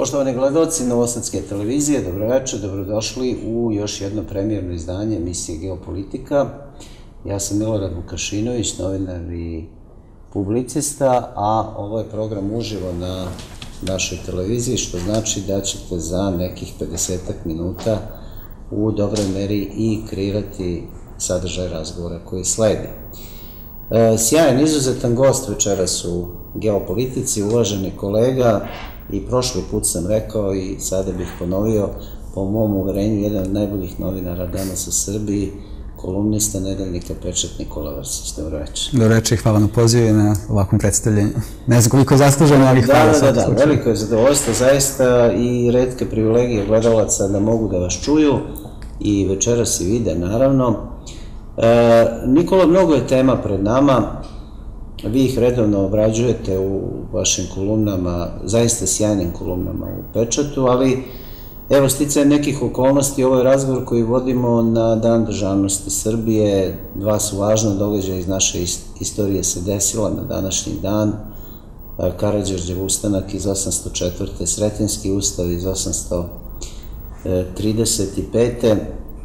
Poštovani gledalci Novosadske televizije, dobroveče, dobrodošli u još jedno premijerno izdanje emisije Geopolitika. Ja sam Milorad Vukašinović, novinar i publicista, a ovo je program uživo na našoj televiziji, što znači da ćete za nekih 50 minuta u dobroj meri i kreirati sadržaj razgovora koji sledi. Sjajan, izuzetan gost večeras u Geopolitici, uvaženi kolega, i prošli put sam rekao i sada bih ponovio, po mom uverenju, jedan od najboljih novinara danas u Srbiji, kolumnista nedeljnika Pečat Nikola Vrsić. Dobroveče. Dobroveče i hvala na pozivu i na ovakvom predstavljanju. Ne znam koliko je zasluženo, ali hvala. Da, veliko je zadovoljstvo, zaista, i retke privilegije gledalaca da mogu da vas čuju i večeras i vide, naravno. Nikola, mnogo je tema pred nama. Vi ih redovno obrađujete u vašim kolumnama, zaista sjajnim kolumnama u Pečatu, ali evo, sticajem nekih okolnosti, ovo je razgovor koji vodimo na Dan državnosti Srbije. Dva su važna događaja iz naše istorije se desila na današnji dan. Karađorđev ustanak iz 804. Sretenjski ustav iz 835.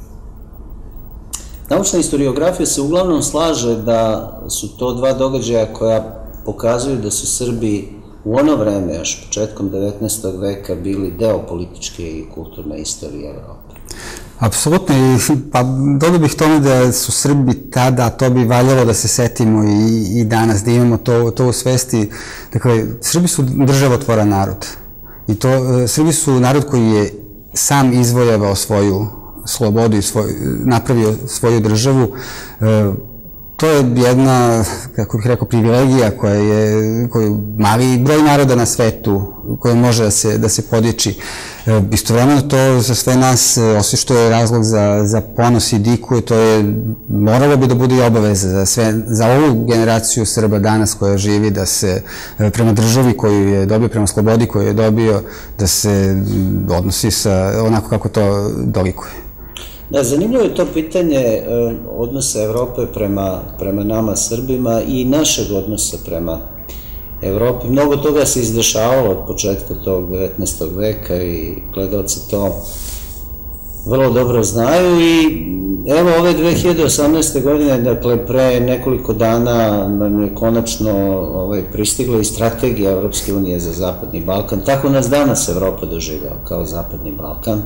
Naučna historiografija se uglavnom slaže da su to dva događaja koja pokazuju da su Srbi u ono vreme, još početkom 19. veka, bili deo političke i kulturne istorije Evrope. Apsolutno, pa dodao bih tome da su Srbi tada, to bi valjalo da se setimo i danas, da imamo to u svesti. Dakle, Srbi su državotvoran narod i Srbi su narod koji je sam izvojevao svoju slobodu i napravio svoju državu. To je jedna, kako bih rekao, privilegija koju mali broj naroda na svetu, koja može da se podiči. Istovremeno to za sve nas, osim što je razlog za ponos i diku, to je, moralo bi da bude i obaveza za ovu generaciju Srba danas koja živi, da se prema državi koju je dobio, prema slobodi koju je dobio, da se odnosi onako kako to dolikuje. Da, zanimljivo je to pitanje odnosa Evrope prema nama Srbima i našeg odnosa prema Evropi. Mnogo toga se izdešavalo od početka tog 19. veka i gledalci to vrlo dobro znaju i evo ove 2018. godine, dakle pre nekoliko dana nam je konačno pristigla i strategija Evropske unije za Zapadni Balkan. Tako nas danas Evropa doživljava kao Zapadni Balkan.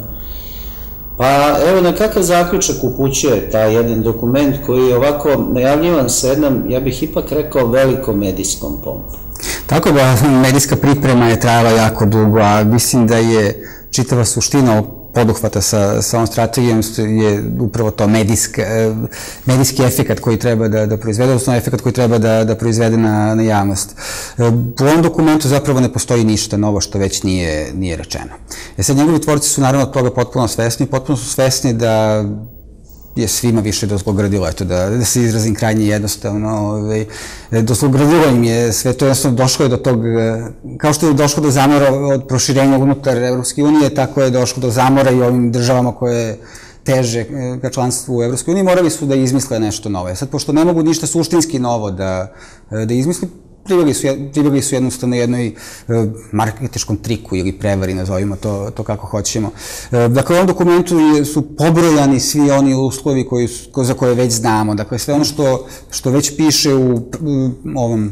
Pa evo, na kakav zaključak upućuje taj jedan dokument koji je ovako najavljivan sa jednom, ja bih ipak rekao, velikom medijskom pompom? Tako da, medijska priprema je trajala jako dugo, a mislim da je čitava suština poduhvata sa ovom strategijom je upravo to medijski efekat koji treba da proizvede, odnosno efekat koji treba da proizvede na javnost. U ovom dokumentu zapravo ne postoji ništa novo što već nije rečeno. Sad, njegovi tvorci su naravno od toga potpuno su svesni da je svima više dozlogradilo, eto da se izrazim krajnje jednostavno, dozlogradilo im je sve to, jednostavno došlo je do tog, kao što je došlo do zamora od proširenja unutar Evropske unije, tako je došlo do zamora i ovim državama koje teže ka članstvu u Evropskoj uniji, morali su da izmisle nešto novo. Sad, pošto ne mogu ništa suštinski novo da izmisli, pribjegli su jednostavno jednoj marketičkom triku ili prevari, nazovimo to kako hoćemo. Dakle, u ovom dokumentu su pobrojani svi oni uslovi za koje već znamo. Dakle, sve ono što već piše u ovom,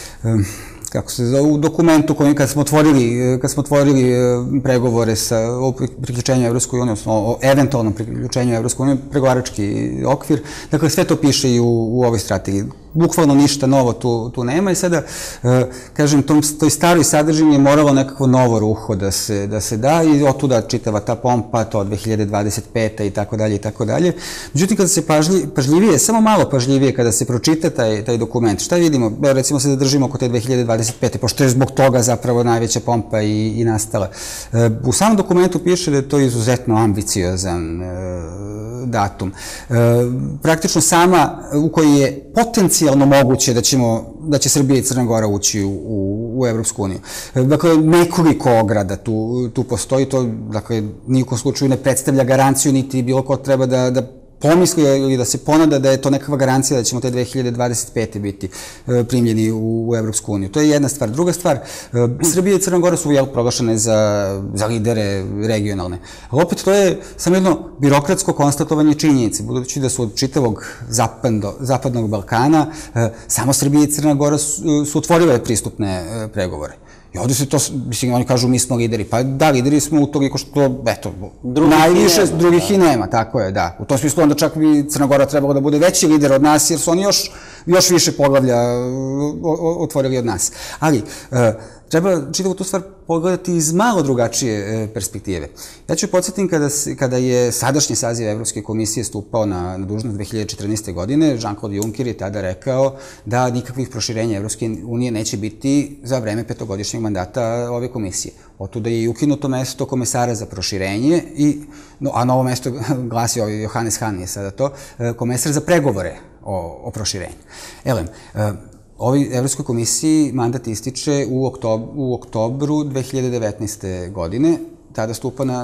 u dokumentu kad smo otvorili pregovore o priključenju Evropskoj uniji, odnosno o eventualnom priključenju Evropskoj uniji, pregovarački okvir, dakle sve to piše i u ovoj strategiji. Bukvalno ništa novo tu nema i sada, kažem, toj staroj sadržini je moralo nekako novo ruho da se da i otuda čitava ta pompa, to 2025. i tako dalje i tako dalje. Međutim, kada se pažljivije, samo malo pažljivije, kada se pročita taj dokument, šta vidimo? Recimo se zadržimo oko te 2025. pošto je zbog toga zapravo najveća pompa i nastala. U samom dokumentu piše da je to izuzetno ambiciozan datum. Praktično u koji je potencijalno moguće da će Srbija i Crna Gora ući u Evropsku uniju. Dakle, nekoliko ograda tu postoji, to, dakle, nijekom slučaju ne predstavlja garanciju, niti bilo ko treba da pomisli ili da se ponada da je to nekakva garancija da ćemo te 2025. biti primljeni u Evropsku uniju. To je jedna stvar. Druga stvar, Srbija i Crna Gora su proglašene za lidere regionalne. Ali opet to je samo jedno birokratsko konstatovanje činjenice, budući da su od čitavog zapadnog Balkana samo Srbija i Crna Gora su otvorile pristupne pregovore. I ovdje se to, mislim, oni kažu mi smo lideri. Pa da, lideri smo u toliko što, eto, najviše drugih i nema, tako je, da. U tom smislu onda čak bi Crna Gora trebalo da bude veći lider od nas, jer su oni još više poglavlja otvorili od nas. Ali, treba čitavu tu stvar pogledati iz malo drugačije perspektive. Ja ću podsjetim kada je sadašnji saziv Evropske komisije stupao na dužnost 2014. godine, Jean-Claude Juncker je tada rekao da nikakvih proširenja Evropske unije neće biti za vreme petogodišnjeg mandata ove komisije. Otuda je i ukinuto mesto komesara za proširenje, a novo mesto glasi Johannes Hahn je sada to, komesar za pregovore o proširenju. Elem, ovoj Evropskoj komisiji mandat ističe u oktobru 2019. godine, tada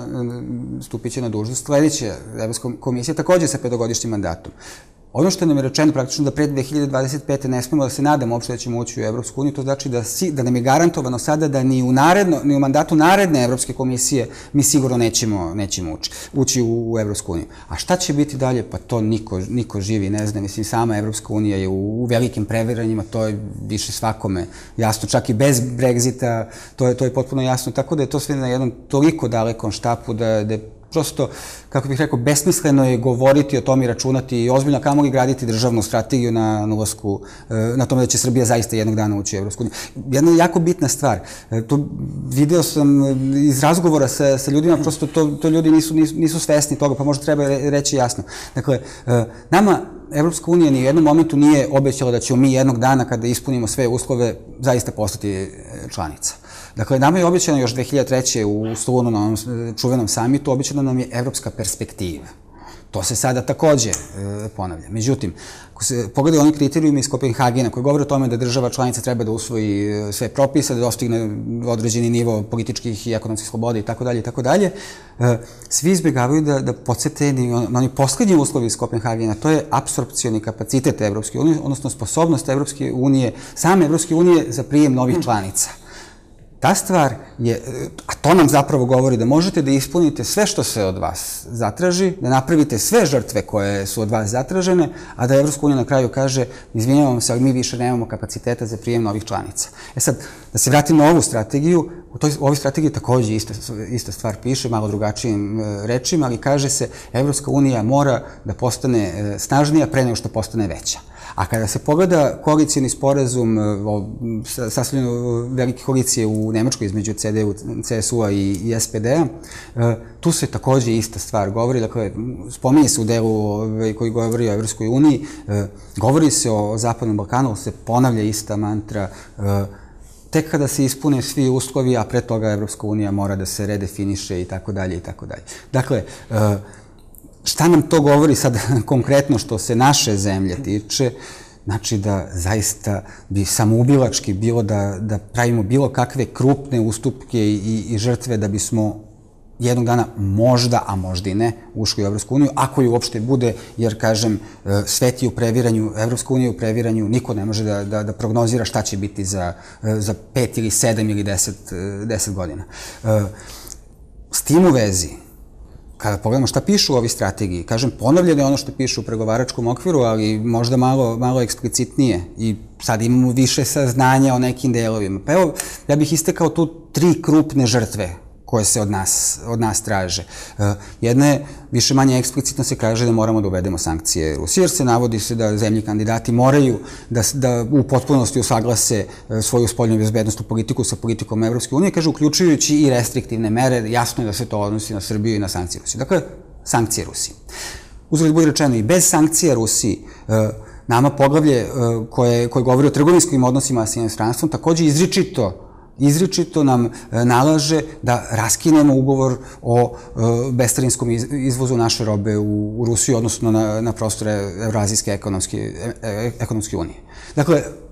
stupit će na dužnost sledeća Evropska komisija, takođe sa petogodišnjim mandatom. Ono što nam je rečeno praktično da pre 2025. ne smemo da se nadamo uopšte da ćemo ući u Evropsku uniju, to znači da nam je garantovano sada da ni u mandatu naredne Evropske komisije mi sigurno nećemo ući u Evropsku uniju. A šta će biti dalje? Pa to niko živi ne zna. Mislim, sama Evropska unija je u velikim previranjima, to je više svakome jasno, čak i bez Brexita, to je potpuno jasno, tako da je to sve na jednom toliko dalekom štapu da je prosto, kako bih rekao, besmisleno je govoriti o tom i računati i ozbiljno kamoli graditi državnu strategiju na ulasku, na tome da će Srbija zaista jednog dana ući u Evropsku uniju. Jedna jako bitna stvar, video sam iz razgovora sa ljudima, prosto to ljudi nisu svesni toga, pa možda treba reći jasno. Dakle, nama Evropska unija ni u jednom momentu nije obećala da ćemo mi jednog dana, kada ispunimo sve uslove, zaista postati članica. Dakle, nama je obećano još 2003. u Solunu na onom čuvenom samitu, obećano nam je evropska perspektiva. To se sada takođe ponavlja. Međutim, ako se pogledaju oni kriterijumi iz Kopenhagena koji govore o tome da država članica treba da usvoji sve propise, da dostigne određeni nivo političkih i ekonomskih sloboda itd., svi izbjegavaju da podsete na oni poslednji uslovi iz Kopenhagena, to je apsorpcioni kapacitet Evropske unije, odnosno sposobnost Evropske unije, same Evropske unije za prijem novih članica. Ta stvar je, a to nam zapravo govori da možete da ispunite sve što se od vas zatraži, da napravite sve žrtve koje su od vas zatražene, a da Evropska unija na kraju kaže, izvinjavam se, ali mi više nemamo kapaciteta za prijem novih članica. E sad, da se vratim na ovu strategiju, u ovoj strategiji takođe ista stvar piše, malo drugačijim rečima, ali kaže se, Evropska unija mora da postane snažnija pre nego što postane veća. A kada se pogleda koalicijni sporazum, sastavljeno velike koalicije u Nemačkoj između CDU, CSU-a i SPD-a, tu se takođe ista stvar govori, dakle, spominje se u delu koji govori o Evropskoj uniji, govori se o Zapadnom Balkanu, se ponavlja ista mantra, tek kada se ispune svi uslovi, a pre toga Evropska unija mora da se redefiniše i tako dalje i tako dalje. Dakle, šta nam to govori sad konkretno što se naše zemlje tiče? Znači da zaista bi samoubilački bilo da pravimo bilo kakve krupne ustupke i žrtve da bismo jednog dana možda, a možda i ne, ušli u Evropsku uniju, ako ju uopšte bude, jer, kažem, svet je u previranju, Evropska unija je u previranju, niko ne može da prognozira šta će biti za 5 ili 7 ili 10 godina. S tim u vezi, kada pogledamo šta pišu u ovoj strategiji, kažem, ponavljeno je ono što piše u pregovaračkom okviru, ali možda malo eksplicitnije i sad imamo više saznanja o nekim delovima. Pa evo, ja bih istakao tu 3 krupne žrtve koje se od nas traže. Jedna je, više manje eksplicitno se kaže da moramo da uvedemo sankcije Rusije, jer se navodi se da zemlje kandidati moraju da u potpunosti usaglase svoju spoljnu bezbednostnu politiku sa politikom Evropske unije, kaže, uključujući i restriktivne mere, jasno je da se to odnosi na Srbiju i na sankcije Rusije. Dakle, sankcije Rusiji. Uzgled bude rečeno, i bez sankcija Rusiji, nama poglavlje koje govori o trgovinskim odnosima sa inostranstvom takođe izričito nam nalaže da raskinemo ugovor o bescarinskom izvozu naše robe u Rusiju, odnosno na prostore Evrazijske ekonomske unije. Dakle,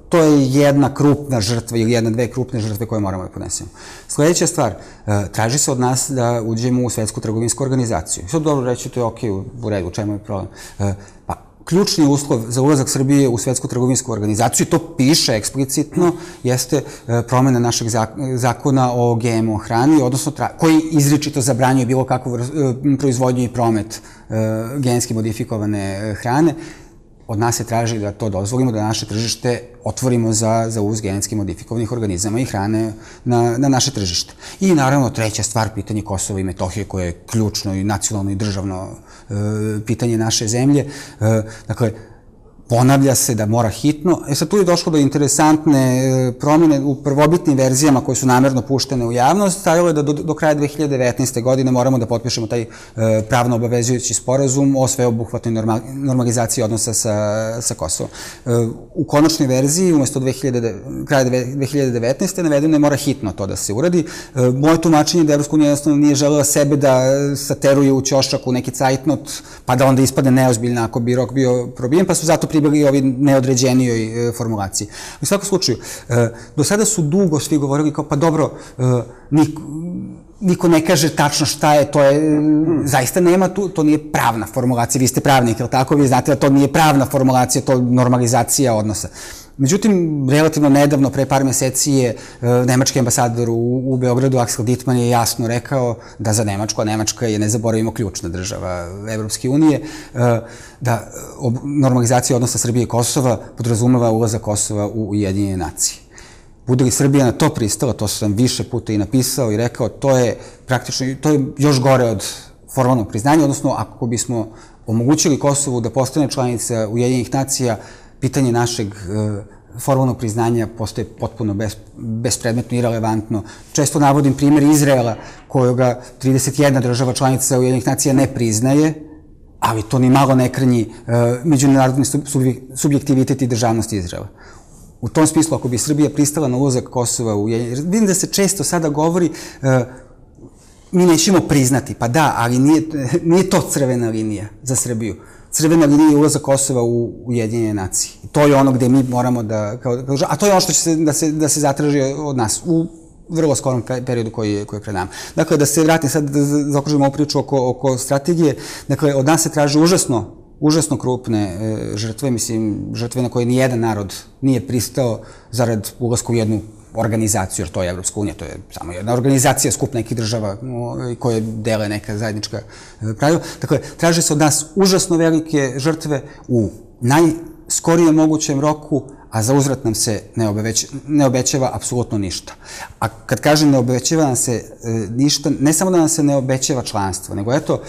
to je jedna krupna žrtva ili jedna, dve krupne žrtve koje moramo da podnesemo. Sledeća stvar, traži se od nas da uđemo u Svetsku trgovinsku organizaciju. Sad dobro reći, to je okej, u redu, u čemu je problem? Pa, ključni uslov za ulazak Srbije u Svetsku trgovinsku organizaciju, to piše eksplicitno, jeste promena našeg zakona o GMO hrani, odnosno koji izričito zabranjuje bilo kakvu proizvodnju i promet genetski modifikovane hrane. Od nas se traži da to dozvolimo, da naše tržište otvorimo za uvoz genetski modifikovanih organizama i hrane na naše tržište. I naravno, treća stvar, pitanje Kosova i Metohije, koje je ključno i nacionalno i državno pitanje naše zemlje. Dakle, ponavlja se da mora hitno. Sad tu je došlo do interesantne promjene u prvobitnim verzijama koje su namerno puštene u javnost. Stajalo je da do kraja 2019. godine moramo da potpišemo taj pravno obavezujući sporazum o sveobuhvatnoj normalizaciji odnosa sa Kosovom. U konačnoj verziji, umesto kraja 2019. navedeno je mora hitno to da se uradi. Moje tumačenje je da Evropska unija jednostavno nije želela sebe da sateruje u ćošak u neki cajtnot, pa da onda ispadne neozbiljna ako bi rok bio probijen, pa su zato pribili ovi neodređenijoj formulaciji. U svakom slučaju, do sada su dugo svi govorili kao, pa dobro, niko ne kaže tačno šta je, to je, zaista nema tu, to nije pravna formulacija, vi ste pravnik, ili tako, vi znate da to nije pravna formulacija, to je normalizacija odnosa. Međutim, relativno nedavno, pre par meseci je nemački ambasador u Beogradu, Aksel Dittmann, je jasno rekao da za Nemačku, a Nemačka je, ne zaboravimo, ključna država Evropske unije, da normalizacija odnosa Srbije i Kosova podrazumeva ulazak Kosova u Ujedinjene nacije. Bude li Srbija na to pristala, to sam više puta i napisao i rekao, to je praktično, to je još gore od formalnog priznanja, odnosno ako bismo omogućili Kosovu da postane članica Ujedinjenih nacija, pitanje našeg formalnog priznanja postoje potpuno bespredmetno i irelevantno. Često navodim primjer Izraela, kojoga 31 država članica Ujedinjenih nacija ne priznaje, ali to ni malo ne krnji međunarodni subjektivitet i državnost Izraela. U tom smislu, ako bi Srbija pristala na ulazak Kosova u Ujedinjene nacije, vidim da se često sada govori mi nećemo priznati, pa da, ali nije to crvena linija za Srbiju. Crvena linija je ulazak Kosova u Ujedinjene nacije. To je ono gde mi moramo da, a to je ono što će da se zatraži od nas u vrlo skorom periodu koji je pred nama. Dakle, da se vratim sad, da zaokružimo ovu priču oko strategije, dakle, od nas se traži užasno krupne žrtve, mislim, žrtve na koje nijedan narod nije pristao zarad ulaska u jednu organizaciju, jer to je Evropska unija, to je samo jedna organizacija, skup nekih država koje dele neka zajednička pravila. Dakle, traže se od nas užasno velike žrtve u najskorijem mogućem roku, a za uzvrat nam se ne obećava apsolutno ništa. A kad kažem ne obećava nam se ništa, ne samo da nam se ne obećava članstvo, nego eto,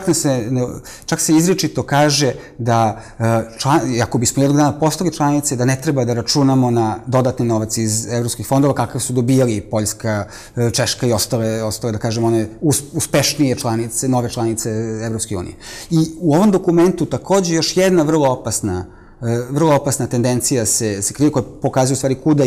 čak se izričito kaže da, ako bismo jednog dana postali članice, da ne treba da računamo na dodatni novac iz evropskih fondova, kakav su dobijali Poljska, Češka i ostale, da kažem, one uspešnije članice, nove članice Evropske unije. I u ovom dokumentu takođe još jedna vrlo opasna tendencija se krije, koja pokazuje u stvari kuda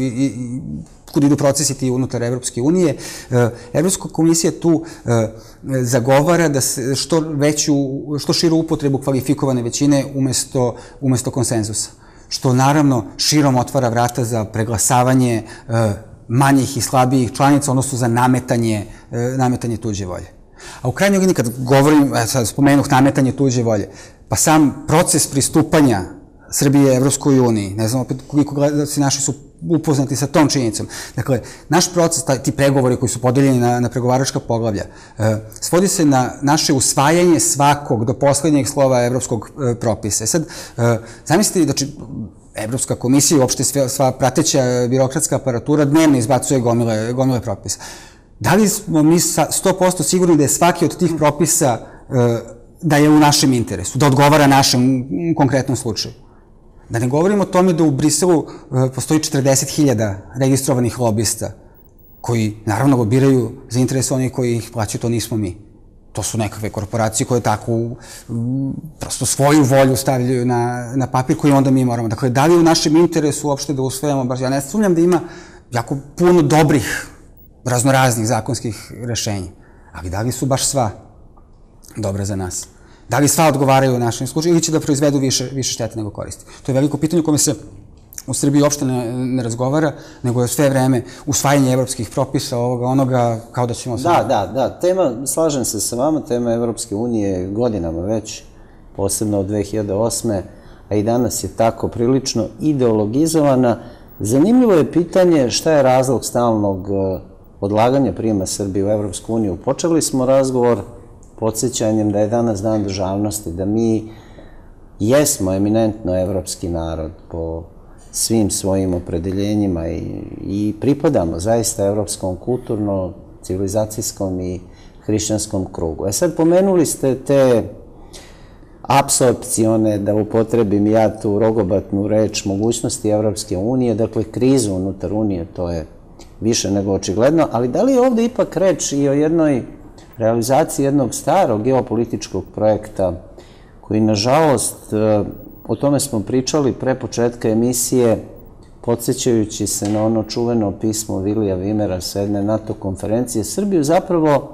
idu procesi ti unutar Evropske unije. Evropska komisija tu zagovara da se što širu upotrebu kvalifikovane većine umesto konsenzusa, što naravno širom otvara vrata za preglasavanje manjih i slabijih članica, odnosno za nametanje tuđe volje. A u krajnjoj liniji, kad govorim, sad spomenuh nametanje tuđe volje, pa sam proces pristupanja Srbije Evropskoj uniji, ne znam opet koliko gledalci naši su upoznati sa tom činjenicom. Dakle, naš proces, ti pregovori koji su podeljeni na pregovaračka poglavlja, svodi se na naše usvajanje svakog do poslednjeg slova evropskog propisa. Sad, zamislite, znači, Evropska komisija i uopšte sva prateća birokratska aparatura dnevno izbacuje gomile propisa. Da li smo mi 100% sigurni da je svaki od tih propisa da je u našem interesu, da odgovara našem konkretnom slučaju? Da ne govorimo o tome da u Briselu postoji 40.000 registrovanih lobista koji naravno lobiraju za interese onih koji ih plaćaju, to nismo mi. To su nekakve korporacije koje tako prosto svoju volju stavljaju na papir koji onda mi moramo. Dakle, da li je u našem interesu uopšte da usvojamo, ja ne sumnjam da ima jako puno dobrih raznoraznih zakonskih rešenja, ali da li su baš sva dobra za nas? Da li sva odgovaraju u našem slučaju ili će da proizvedu više štete nego koristi? To je veliko pitanje u kome se u Srbiji uopšte ne razgovara, nego je sve vreme usvajanje evropskih propisa, ovoga, onoga, kao da ćemo... Da, tema, slažem se sa vama, tema Evropske unije godinama već, posebno od 2008. a i danas je tako prilično ideologizovana. Zanimljivo je pitanje šta je razlog stalnog odlaganja prijema Srbije u Evropsku uniju. Počeli smo razgovor podsjećanjem da je danas dan državnosti, da mi jesmo eminentno evropski narod po svim svojim opredeljenjima i pripadamo zaista evropskom kulturno, civilizacijskom i hrišćanskom krugu. Sad pomenuli ste te apsorpcione, da upotrebim ja tu rogobatnu reč, mogućnosti Evropske unije, dakle krizu unutar Unije, to je više nego očigledno, ali da li je ovde ipak reč i o jednoj realizaciji jednog starog geopolitičkog projekta koji, nažalost, o tome smo pričali pre početka emisije, podsjećajući se na ono čuveno pismo Vilija Vimera sa jedne NATO konferencije, Srbiju zapravo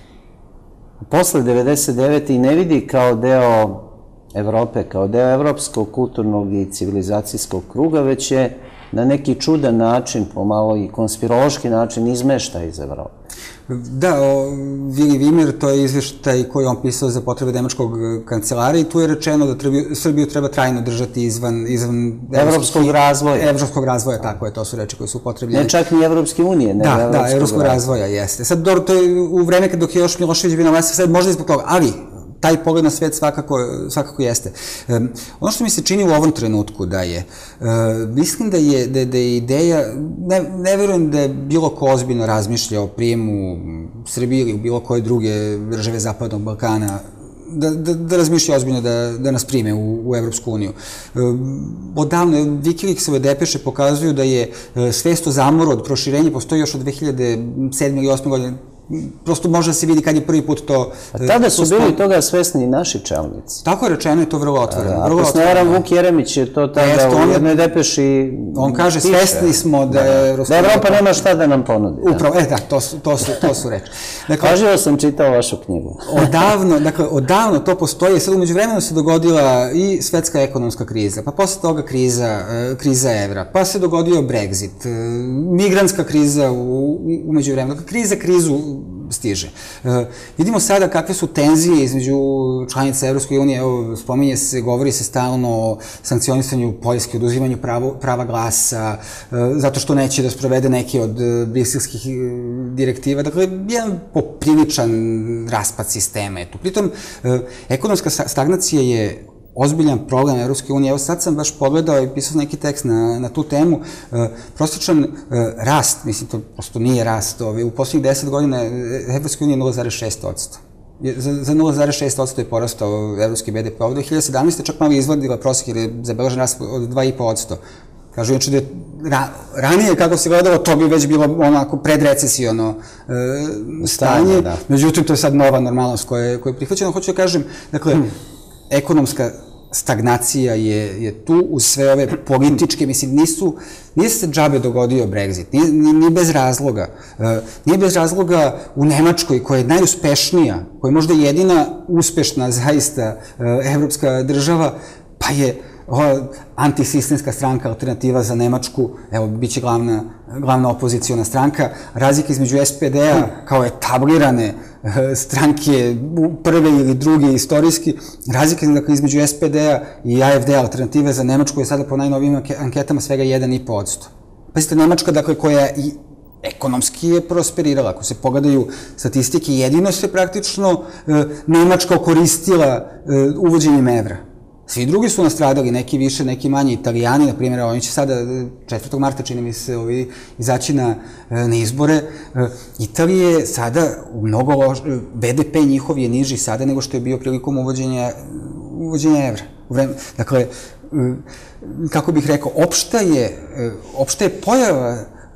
posle 1999. i ne vidi kao deo Evrope, kao deo evropskog kulturnog i civilizacijskog kruga, već je na neki čudan način, pomalo i konspirološki način, izmešta iz Evrope. Da, Vili Vimer, to je izveštaj koji je on pisao za potrebe nemačkog kancelara i tu je rečeno da Srbiju treba trajno držati izvan evropskog razvoja. Evropskog razvoja, tako je, to su reči koje su upotrebljene. Ne čak ni Evropske unije, nego evropskog razvoja. Da, evropskog razvoja, jeste. Sad, dobro, to je u vreme dok je još Milošević bio na vlasti, sad možda i zbog toga, ali taj pogled na svet svakako jeste. Ono što mi se čini u ovom trenutku da je, mislim da je ideja, ne verujem da je bilo ko ozbiljno razmišlja o prijemu Srbije ili bilo koje druge države Zapadnog Balkana, da razmišlja ozbiljno da nas prime u Evropsku uniju. Odavno, Wikileaksove depeše pokazuju da je svest o zamoru od proširenja postoji još od 2007. ili 2008. godine. Prosto može da se vidi kad je prvi put to... A tada su bili toga svesni i naši čelnici. Tako je rečeno i to vrlo otvoreno. Ako se ne varam, Vuk Jeremić je to tada u jednoj depeši... On kaže, svesni smo da je... Da Evropa nema šta da nam ponudi. Upravo, da, to su reči. Pažljivo sam čitao vašu knjigu. Odavno to postoji. Sad umeđu vremenu se dogodila i svetska ekonomska kriza, pa posle toga kriza evra, pa se dogodio Brexit, migrantska kriza umeđu vremenu. Kriza krizu stiže. Vidimo sada kakve su tenzije između članica Evropske unije, evo, govori se stalno o sankcionisanju Poljske, oduzimanju prava glasa, zato što neće da sprovede neke od briselskih direktiva. Dakle, jedan popriličan raspad sistema je tu. Pritom, ekonomska stagnacija je ozbiljan problem Evropske unije. Evo sad sam baš pogledao i pisao neki tekst na tu temu. Prosječan rast, mislim, to prosto nije rast, u poslednjih 10 godina Evropske unije je 0,6%. Za 0,6% je porastao evropski BDP. Ovde 2017. čak malo izvadila prosjek jer je zabeležen rast od 2,5%. Kažu inače da je ranije, kako se gledalo, to bi već bilo onako predrecesiono stanje. Međutim, to je sad nova normalnost koja je prihvaćena. Hoću da kažem, dakle, ekonomska stagnacija je tu uz sve ove političke, mislim, nije se džabe dogodio Brexit, nije bez razloga. Nije bez razloga u Nemačkoj, koja je najuspešnija, koja je možda jedina uspešna, zaista, evropska država, pa je antisistemska stranka, Alternativa za Nemačku, evo, bit će glavna opozicijona stranka. Razlika između SPD-a kao etablirane stranke, prve ili druge istorijski, razlika između SPD-a i AfD-a, Alternative za Nemačku, je sada po najnovijim anketama svega 1,5%. Pazite, Nemačka, dakle, koja i ekonomski je prosperirala. Ako se pogledaju statistike, jedino se praktično Nemačka koristila uvođenjem evra. Svi drugi su nastradali, neki više, neki manje. Italijani, na primjer, oni će sada 4. marta, čini mi se, izaći na izbore. Italije je sada mnogo loš, BDP njihov je niži sada nego što je bio prilikom uvođenja evra. Dakle, kako bih rekao, opšta je pojava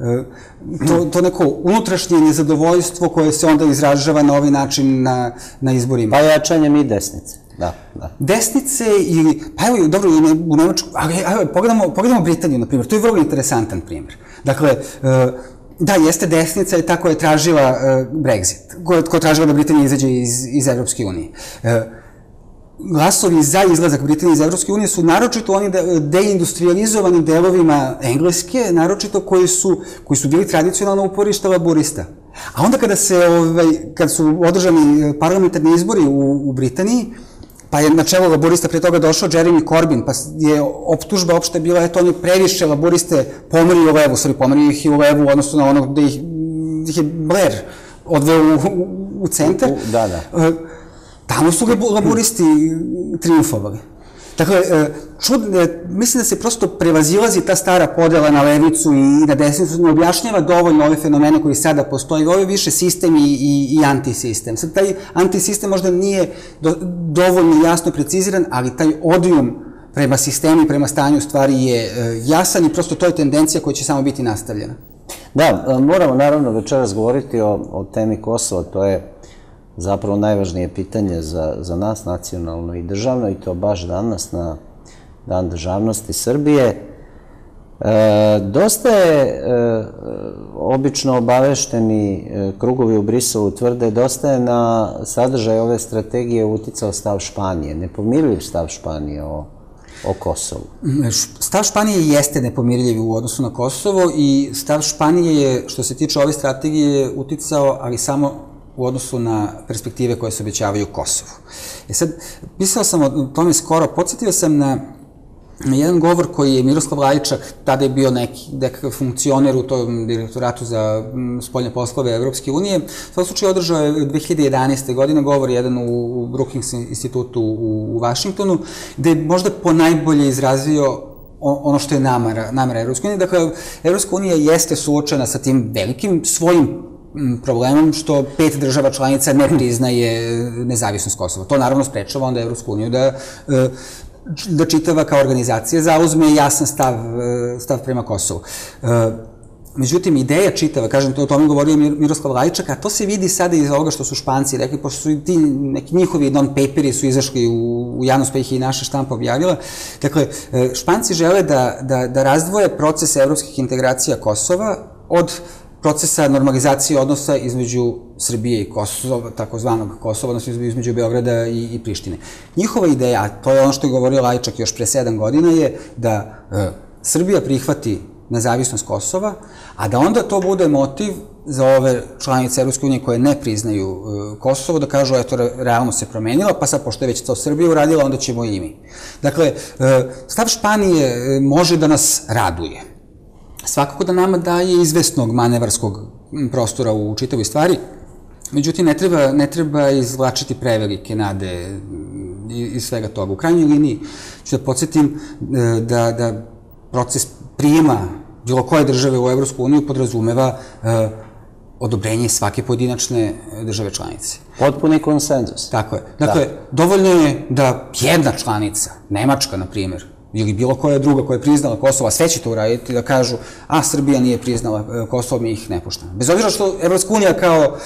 to neko unutrašnje nezadovoljstvo koje se onda izražava na ovaj način na izborima. Pa jačanjem i desnice. Da. Desnice ili, pa evo, dobro, u Nemačku, ali pogledamo Britaniju, na primjer, to je vrlo interesantan primjer. Dakle, da, jeste desnica i ta koja je tražila Brexit, koja je tražila da Britanija izađe iz Evropske unije. glasovi za izlazak Britanije iz Evropske unije su naročito oni deindustrializovanim delovima Engleske, naročito koji su bili tradicionalno uporišta laborista. A onda kada su održani parlamentarni izbori u Britaniji, pa je na čelo laborista pre toga došao Jeremy Corbyn, pa je optužba opšte bila, eto, on je previše laboriste pomerio u levu, pomerio ih i u levu, odnosno na ono gde ih je Blair odveo u centar. Da, da. Tamo su laboristi triumfovali. Dakle, mislim da se prosto prevazilazi ta stara podela na levicu i na desnicu, ne objašnjava dovoljno ove fenomene koji sada postoji. Ovo je više sistem i antisistem. Sad, taj antisistem možda nije dovoljno jasno preciziran, ali taj odijum prema sistemu i prema stanju stvari je jasan i prosto to je tendencija koja će samo biti nastavljena. Da, moramo naravno večeras govoriti o temi Kosova, to je zapravo najvažnije pitanje za nas, nacionalno i državno, i to baš danas, na Dan državnosti Srbije. Dosta je, obično obavešteni krugovi u Briselu tvrde, dosta je na sadržaj ove strategije uticao stav Španije, nepomirljiv stav Španije o Kosovu. Stav Španije jeste nepomirljiv u odnosu na Kosovo i stav Španije je, što se tiče ove strategije, uticao, ali samo u odnosu na perspektive koje se obećavaju Kosovu. Sad, pisao sam o tome skoro, podsjetio sam na jedan govor koji je Miroslav Lajčak, tada je bio nekakav funkcioner u tom direktoratu za spoljne poslove Evropske unije, u svakom slučaju održao je 2011. godine govor jedan u Brookings institutu u Vašingtonu, gde je možda ponajbolje izrazio ono što je namera Evropske unije. Dakle, Evropska unija jeste suočena sa tim velikim svojim problemom što 5 država članica ne priznaje nezavisnost Kosova. To naravno sprečava onda Evropsku uniju da čitava kao organizacija zauzme jasan stav prema Kosovu. Međutim, ideja čitava, kažem, o tome govorio Miroslav Lajčak, a to se vidi sada iz ovoga što su Španci rekli, pošto su ti neki njihovi non-paperi su izašli u javnost, pa ih je i naša štampa objavila. Dakle, Španci žele da razdvoje proces evropskih integracija Kosova od procesa normalizacije odnosa između Srbije i Kosova, takozvanog Kosova, odnosno između Beograda i Prištine. Njihova ideja, a to je ono što je govorio Lajčak još pre 7 godina, je da Srbija prihvati nezavisnost Kosova, a da onda to bude motiv za ove članice Evropske unije koje ne priznaju Kosovo, da kažu, eto, realno se promenila, pa sad, pošto je već to Srbija uradila, onda ćemo i mi. Dakle, stav Španije može da nas raduje. Svakako da nama daje izvesnog manevarskog prostora u čitavoj stvari, međutim, ne treba izvlačiti prevelike nade iz svega toga. U krajnjoj liniji ću da podsjetim da proces prijema bilo koje države u Evropsku uniju podrazumeva odobrenje svake pojedinačne države članice. Potpuni konsenzus. Tako je. Dakle, dovoljno je da jedna članica, Nemačka, na primjer, ili bilo koja druga koja je priznala Kosovo, a sve će to uraditi, da kažu, a Srbija nije priznala Kosovo, mi ih ne puštamo. Bez obzira što Evropska unija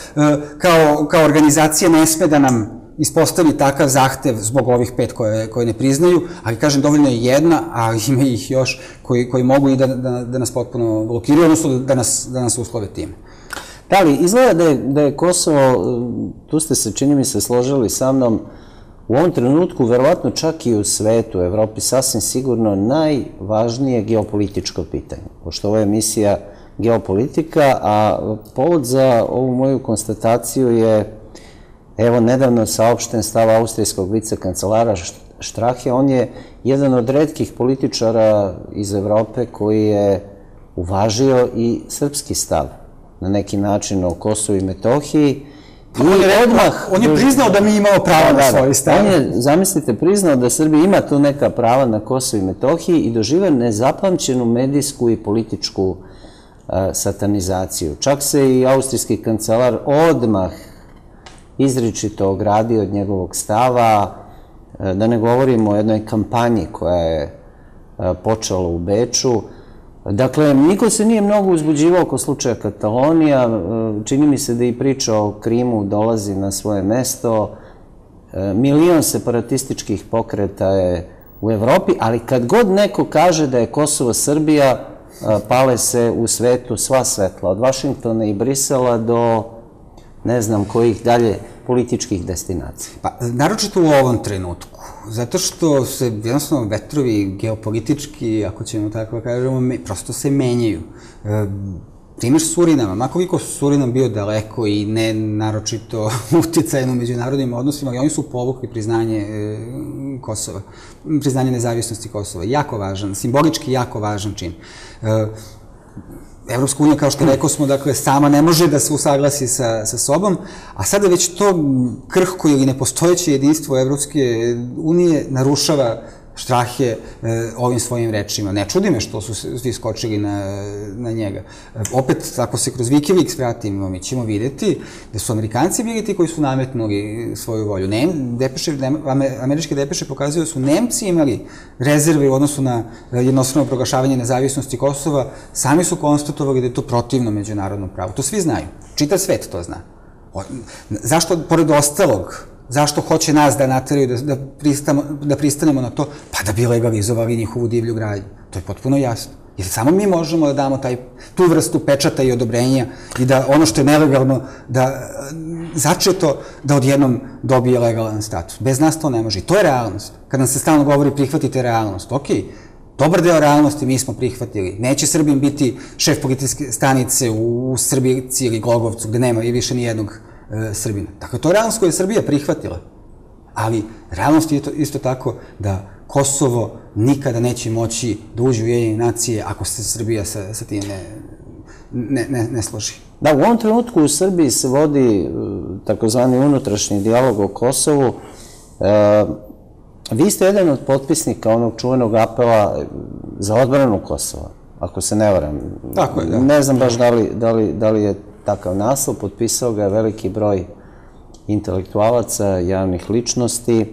kao organizacija ne sme da nam ispostavi takav zahtev zbog ovih 5 koje ne priznaju, ali kažem, dovoljno je jedna, a ima ih još koji mogu i da nas potpuno blokiraju, odnosno da nas uslove time. Da li, izgleda da je Kosovo, tu ste se, čini mi se, složili sa mnom, u ovom trenutku, verovatno čak i u svetu, u Evropi, sasvim sigurno najvažnije geopolitičko pitanje, pošto ovo je emisija geopolitika, a povod za ovu moju konstataciju je, evo, nedavno saopšten stav austrijskog vicekancelara Strache. On je jedan od retkih političara iz Evrope koji je uvažio i srpski stav na neki način o Kosovu i Metohiji. On je priznao da mi imamo pravo na svoj stav. On je, zamislite, priznao da Srbija ima tu neka prava na Kosovu i Metohiji i dožive nezapamćenu medijsku i političku satanizaciju. Čak se i austrijski kancelar odmah izričito ogradio od njegovog stava, da ne govorimo o jednoj kampanji koja je počela u Beču. Dakle, niko se nije mnogo uzbuđivao oko slučaja Katalonija, čini mi se da i priča o Krimu dolazi na svoje mesto, milion separatističkih pokreta je u Evropi, ali kad god neko kaže da je Kosovo Srbija, pale se u svetu sva svetla, od Vašingtona i Brisela do ne znam kojih dalje političkih destinacija. Pa, naročito u ovom trenutku, zato što se jednostavno vetrovi geopolitički, ako ćemo tako kažemo, prosto se menjaju. Primjer Surinama, makoliko Surinam bio daleko i ne naročito utjecajno u međunarodnim odnosima, i oni su povukli priznanje Kosova, priznanje nezavisnosti Kosova. Jako važan, simbolički jako važan čin. Evropska unija, kao što rekao smo, dakle, sama ne može da se usaglasi sa sobom, a sada već to krhko ili nepostojeće jedinstvo Evropske unije narušava Štrahe ovim svojim rečima. Ne čudi me što su svi skočili na njega. Opet, ako se kroz Wikileaks vratimo, mi ćemo videti da su Amerikanci bili ti koji su nametnuli svoju volju. Američke depeše pokazuju da su Nemci imali rezerve u odnosu na jednostrano proglašavanje nezavisnosti Kosova, sami su konstatovali da je to protivno međunarodnom pravu. To svi znaju. Čitav svet to zna. Zašto, pored ostalog, zašto hoće nas da nateraju da pristanemo na to? Pa da bi legalizovali njihovu divlju gradnju. To je potpuno jasno. Jer samo mi možemo da damo tu vrstu pečata i odobrenja i da ono što je nelegalno, da začeto da odjednom dobije legalan status. Bez nas to ne može. I to je realnost. Kad nam se stalno govori prihvatite realnost. Okej, dobar deo realnosti mi smo prihvatili. Neće Srbin biti šef policijske stanice u Srbici ili Glogovcu, gde nema i više ni jednog Srbina. Dakle, to je realnost koju je Srbija prihvatila. Ali realnost je isto tako da Kosovo nikada neće moći da uđe u Ujedinjene nacije ako se Srbija sa tim ne složi. Da, u ovom trenutku u Srbiji se vodi takozvani unutrašnji dijalog o Kosovu. Vi ste jedan od potpisnika onog čuvenog apela za odbranu Kosova, ako se ne varam. Tako je, da. Ne znam baš da li je takav naslov, potpisao ga je veliki broj intelektualaca, javnih ličnosti.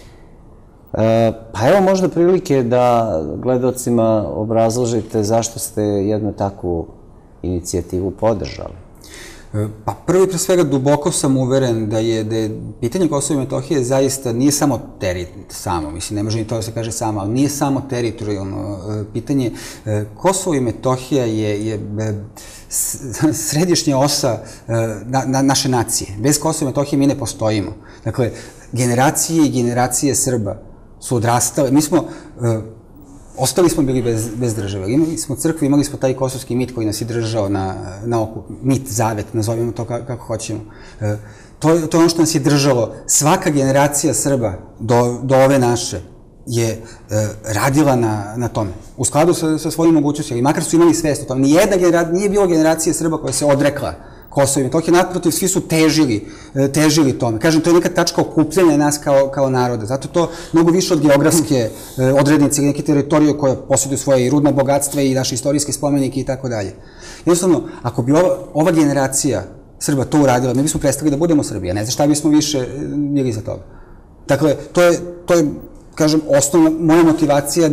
Pa evo možda prilike da gledalcima obrazložite zašto ste jednu takvu inicijativu podržali. Pa prvo i pre svega duboko sam uveren da je pitanje Kosova i Metohije zaista nije samo, mislim, ne može ni to da se kaže samo, ali nije samo teritorijalno pitanje. Kosovo i Metohija je središnja osa naše nacije. Bez Kosova i Metohije mi ne postojimo. Dakle, generacije i generacije Srba su odrastale. Ostali smo bili bez države. Imali smo crkvu, imali smo taj kosovski mit koji nas je držao na oku. Mit, zavet, nazovimo to kako hoćemo. To je ono što nas je držalo. Svaka generacija Srba do ove naše je radila na tome. U skladu sa svojim mogućnostima. I makar su imali svest o tome. Nije bilo generacije Srba koja se odrekla Kosovo i Metohije, naprotiv, svi su težili tome. Kažem, to je neka tačka okupljanja nas kao naroda. Zato to mnogo više od geografske odrednice ili neke teritorije koje posjeduju svoje i rudna bogatstva i naše istorijske spomenike i tako dalje. Jednostavno, ako bi ova generacija Srba to uradila, mi bismo prestali da budemo Srbija. Ne znam šta bismo više bili za toga. Dakle, to je, kažem, osnovna moja motivacija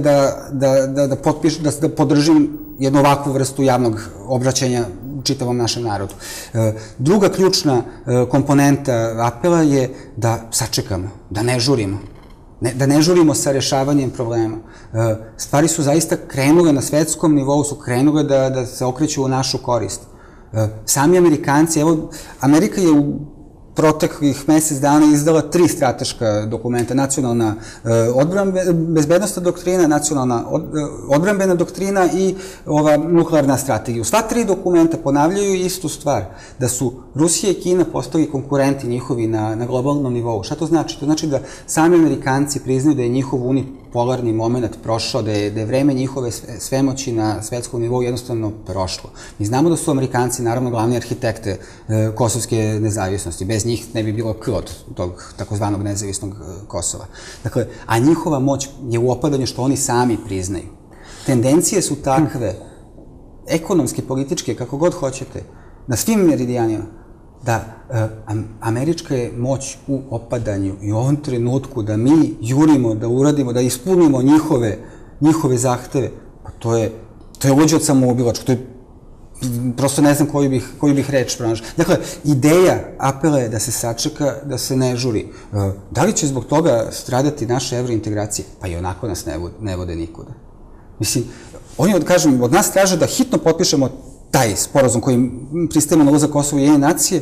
da podržim jednu ovakvu vrstu javnog obraćanja čitavom našem narodu. Druga ključna komponenta apela je da sačekamo, da ne žurimo. Da ne žurimo sa rešavanjem problema. Stvari su zaista krenule na svetskom nivou, su krenule da se okreću u našu korist. Sami Amerikanci, evo, Amerika je u proteklih mesec dana izdala 3 strateška dokumenta, nacionalna bezbednostna doktrina, nacionalna odbrambena doktrina i ova nuklearna strategija. Sva 3 dokumenta ponavljaju istu stvar, da su Rusija i Kina postali konkurenti njihovi na globalnom nivou. Šta to znači? To znači da sami Amerikanci priznaju da je njihov unipolarni moment prošao, da je vreme njihove svemoći na svetskom nivou jednostavno prošlo. Mi znamo da su Amerikanci, naravno, glavni arhitekte kosovske nezavisnosti. Bez njih ne bi bilo od tog takozvanog nezavisnog Kosova. Dakle, a njihova moć je u opadanju što oni sami priznaju. Tendencije su takve, ekonomske, političke, kako god hoćete, na svim meridijanima, da američka je moć u opadanju i u ovom trenutku da mi jurimo, da uradimo, da ispunimo njihove zahteve, pa to je luđe od samoubilačka, to je prosto ne znam koju bih reč pronašao. Dakle, ideja apela je da se sačeka, da se ne žuri. Da li će zbog toga stradati naše evrointegracije? Pa i onako nas ne vode nikuda. Mislim, oni, kažem, od nas traže da hitno potpišemo taj sporazum kojim pristajemo na ulazak Kosova i Ujedinjene nacije,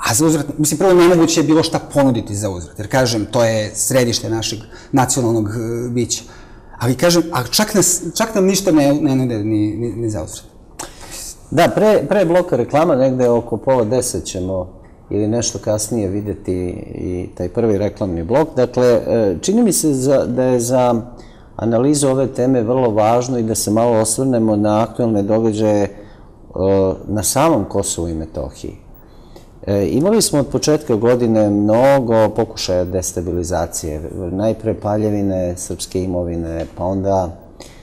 A za uzvrat, mislim, prvo nemoguće je bilo šta ponuditi za uzvrat, jer kažem, to je središte našeg nacionalnog bića. Ali kažem, a čak nam ništa ne nude ni za uzvrat. Da, pre bloka reklama, negde oko 9:30 ćemo ili nešto kasnije videti i taj prvi reklamni blok. Dakle, čini mi se da je za analizu ove teme vrlo važno i da se malo osvrnemo na aktuelne događaje na samom Kosovu i Metohiji. Imali smo od početka godine mnogo pokušaja destabilizacije, najpre paljevine srpske imovine, pa onda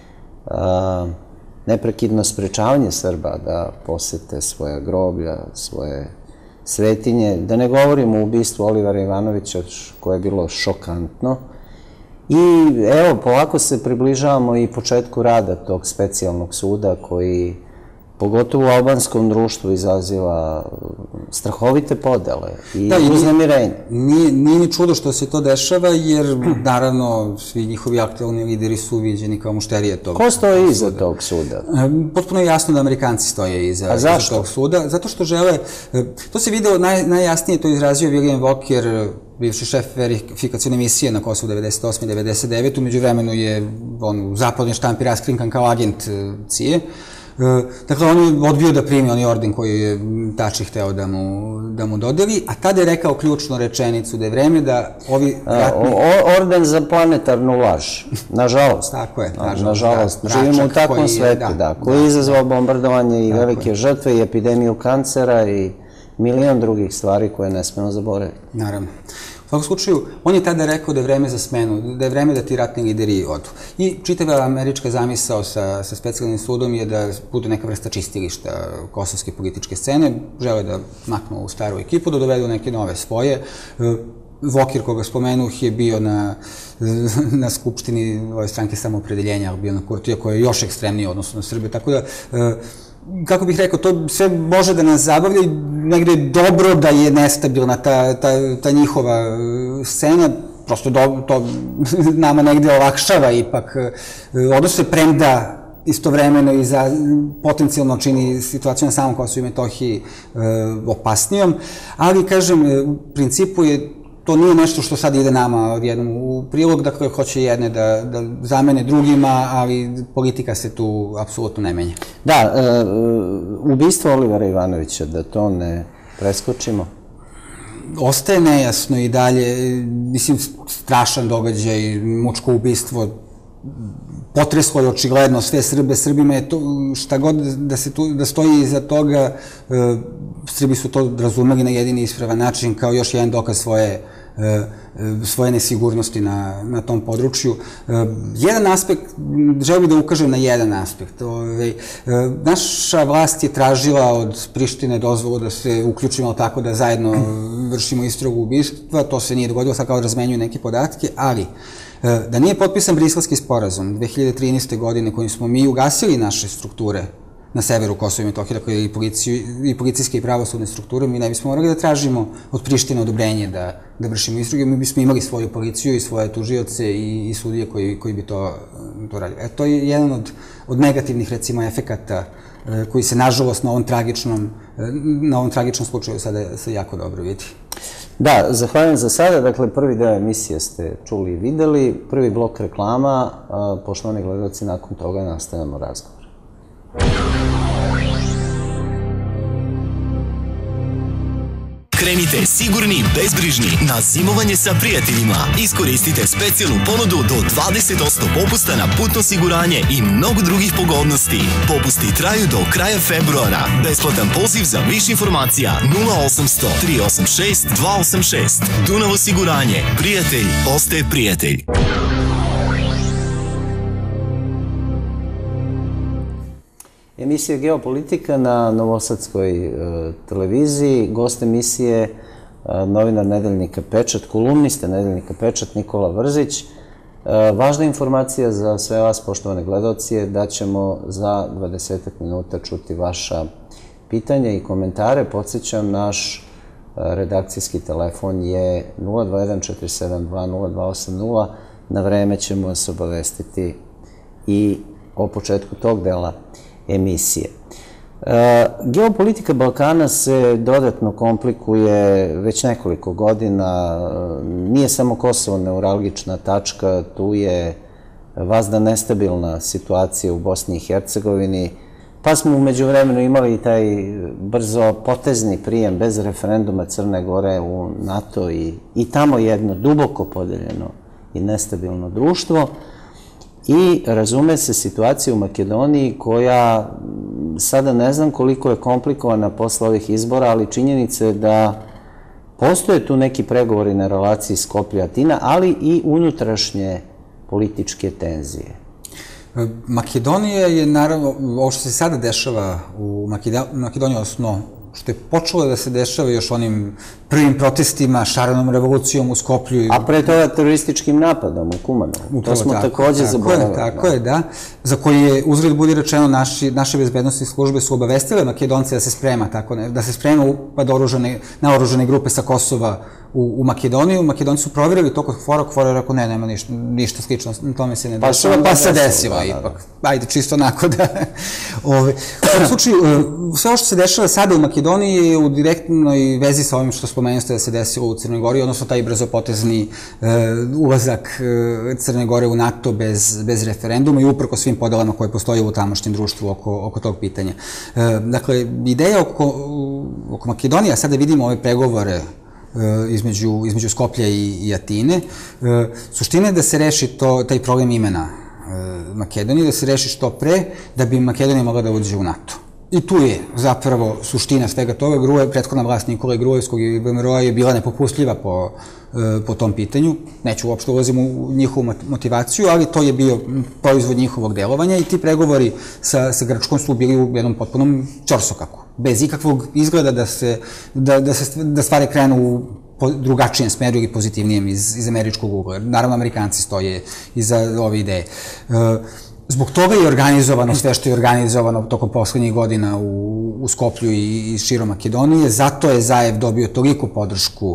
neprekidno sprečavanje Srba da posete svoja groblja, svoje svetinje, da ne govorimo o ubistvu Olivera Ivanovića, koje je bilo šokantno. I evo, polako se približavamo i početku rada tog specijalnog suda koji, pogotovo u albanskom društvu, izaziva strahovite podele i uznemirenje. Nije ni čudo što se to dešava, jer naravno svi njihovi aktualni lideri su uviđeni kao mušterije tog suda. Ko stoji iza tog suda? Potpuno je jasno da Amerikanci stoje iza tog suda. Zato što žele, to se video najjasnije, to je izrazio William Walker, bivši šef verifikacione misije na Kosovu 98. i 99. Umeđu vremenu je on u zapadnoj štampi raskrinkan kao agent CIA. Dakle, on je odbio da primi onaj orden koji je Tači hteo da mu dodeli, a tada je rekao ključnu rečenicu da je vreme da ovi ratni... Orden za planetarnu laž, nažalost. Tako je, nažalost. Živimo u takvom svetu, koji je izazvao bombardovanje i velike žrtve i epidemiju kancera i milion drugih stvari koje ne smemo zaboraviti. Naravno. U svakom slučaju, on je tada rekao da je vreme za smenu, da je vreme da ti ratni lideri odu. I čitava američka zamisao sa specijalnim sudom je da bude neka vrsta čistilišta kosovske političke scene, žele da maknu u staru ekipu, da dovedu neke nove svoje. Vokir, koga spomenuh, je bio na skupštini ove stranke samoopredeljenja, ali bio na Kurtija, koja je još ekstremnija odnosno na Srbije, tako da kako bih rekao, to sve može da nas zabavlja i negde je dobro da je nestabilna ta njihova scena, prosto to nama negde olakšava ipak odnose, premda istovremeno i potencijalno čini situaciju na samom Kosovu i Metohiji opasnijom, ali kažem, u principu to nije nešto što sad ide nama odjednom u prilog, dakle, hoće jedne da zamene drugima, ali politika se tu apsolutno ne menja. Da, ubistvo Olivera Ivanovića, da to ne preskočimo? Ostaje nejasno i dalje, mislim, strašan događaj, mučko ubistvo, potreslo je očigledno sve Srbe, Srbima je to, šta god da stoji iza toga, Srbi su to razumeli na jedini ispravan način, kao još jedan dokaz svoje nesigurnosti na tom području. Jedan aspekt, želim da ukažem na jedan aspekt. Naša vlast je tražila od Prištine dozvolu da se uključimo tako da zajedno vršimo istragu ubistva, to se nije dogodilo, sad kao razmenjuju neke podatke, ali da nije potpisan Briselski sporazum 2013. godine kojim smo mi ugasili naše strukture na severu Kosova i Metohije, dakle i policijske i pravosudne strukture, mi ne bismo morali da tražimo od Prištine odobrenje da vršimo istrage, mi bismo imali svoju policiju i svoje tužioce i sudije koji bi to radili. To je jedan od negativnih, recimo, efekata koji se, nažalost, na ovom tragičnom slučaju sada se jako dobro vidi. Da, zahvaljujem za sada. Dakle, prvi deo emisije ste čuli i videli, prvi blok reklama, poštovani gledalci, nakon toga nastavljamo razgovor. Krenite sigurni i bezbrižni na zimovanje sa prijateljima. Iskoristite specijalnu ponudu do 20% popusta na putno osiguranje i mnogo drugih pogodnosti. Popusti traju do kraja februara. Besplatan poziv za više informacija 0800 386 286. Dunav osiguranje. Prijatelj ostaje prijatelj. Emisija Geopolitika na Novosadskoj televiziji. Gost emisije novinar Nedeljnika Pečat, kolumnista Nedeljnika Pečat Nikola Vrzić. Važna informacija za sve vas, poštovane gledalci, je da ćemo za 20 minuta čuti vaša pitanja i komentare. Podsjećam, naš redakcijski telefon je 021 472 0280. Na vreme ćemo vas obavestiti i o početku tog dela emisije. Geopolitika Balkana se dodatno komplikuje već nekoliko godina. Nije samo Kosovo neuralgična tačka, tu je vazda nestabilna situacija u Bosni i Hercegovini, pa smo umeđu vremenu imali taj brzo potezni prijem bez referenduma Crne Gore u NATO i tamo jedno duboko podeljeno i nestabilno društvo. I razume se situacija u Makedoniji koja sada ne znam koliko je komplikovana posle ovih izbora, ali činjenica je da postoje tu neki pregovori na relaciji Skoplje-Atina, ali i unutrašnje političke tenzije. Makedonija je, naravno, ovo što se sada dešava u Makedoniji, odnosno što je počelo da se dešava još onim prvim protestima, šarenom revolucijom u Skoplju. A pre toga terorističkim napadom u Kumanovu. To smo takođe zaboravili. Tako je, da. Za koji je, uzgled budi rečeno, naše bezbednostne službe su obavestile Makedonce da se sprema da se sprema upad naoružane grupe sa Kosova u Makedoniju. Makedonci su provjerili to kod Kvora, Kvor je rekao ne, nema ništa slično, na tome se ne dešava, pa se desilo ipak. Ajde, čisto onako da... U slučaju, sve ovo što se dešava sada u Makedoniji je u direktnoj vezi sa ovim što spomenuli da se desilo u Crnoj Gori, odnosno taj brzopotezni ulazak Crne Gore u NATO bez referenduma i uprko svim podelama koje postoje u tamošnjem društvu oko tog pitanja. Dakle, ideja oko Makedonije, sada vidimo ove pregovore između Skoplja i Atine, suština je da se reši taj problem imena Makedonije, da se reši što pre, da bi Makedonija mogla da uđe u NATO. I tu je zapravo suština svega toga. Prethodna vlast Nikole Gruevskog i VMRO je bila nepopustljiva po tom pitanju. Neću uopšte ulazim u njihovu motivaciju, ali to je bio proizvod njihovog delovanja i ti pregovori sa Grčkom su bili u jednom potpunom ćorsokaku. Bez ikakvog izgleda da stvari krenu u drugačijem smeru ili pozitivnijem iz američkog ugla. Naravno, Amerikanci stoje iza ove ideje. Zbog toga je organizovano sve što je organizovano tokom poslednjih godina u Skoplju i širom Makedonije. Zato je Zajev dobio toliko podršku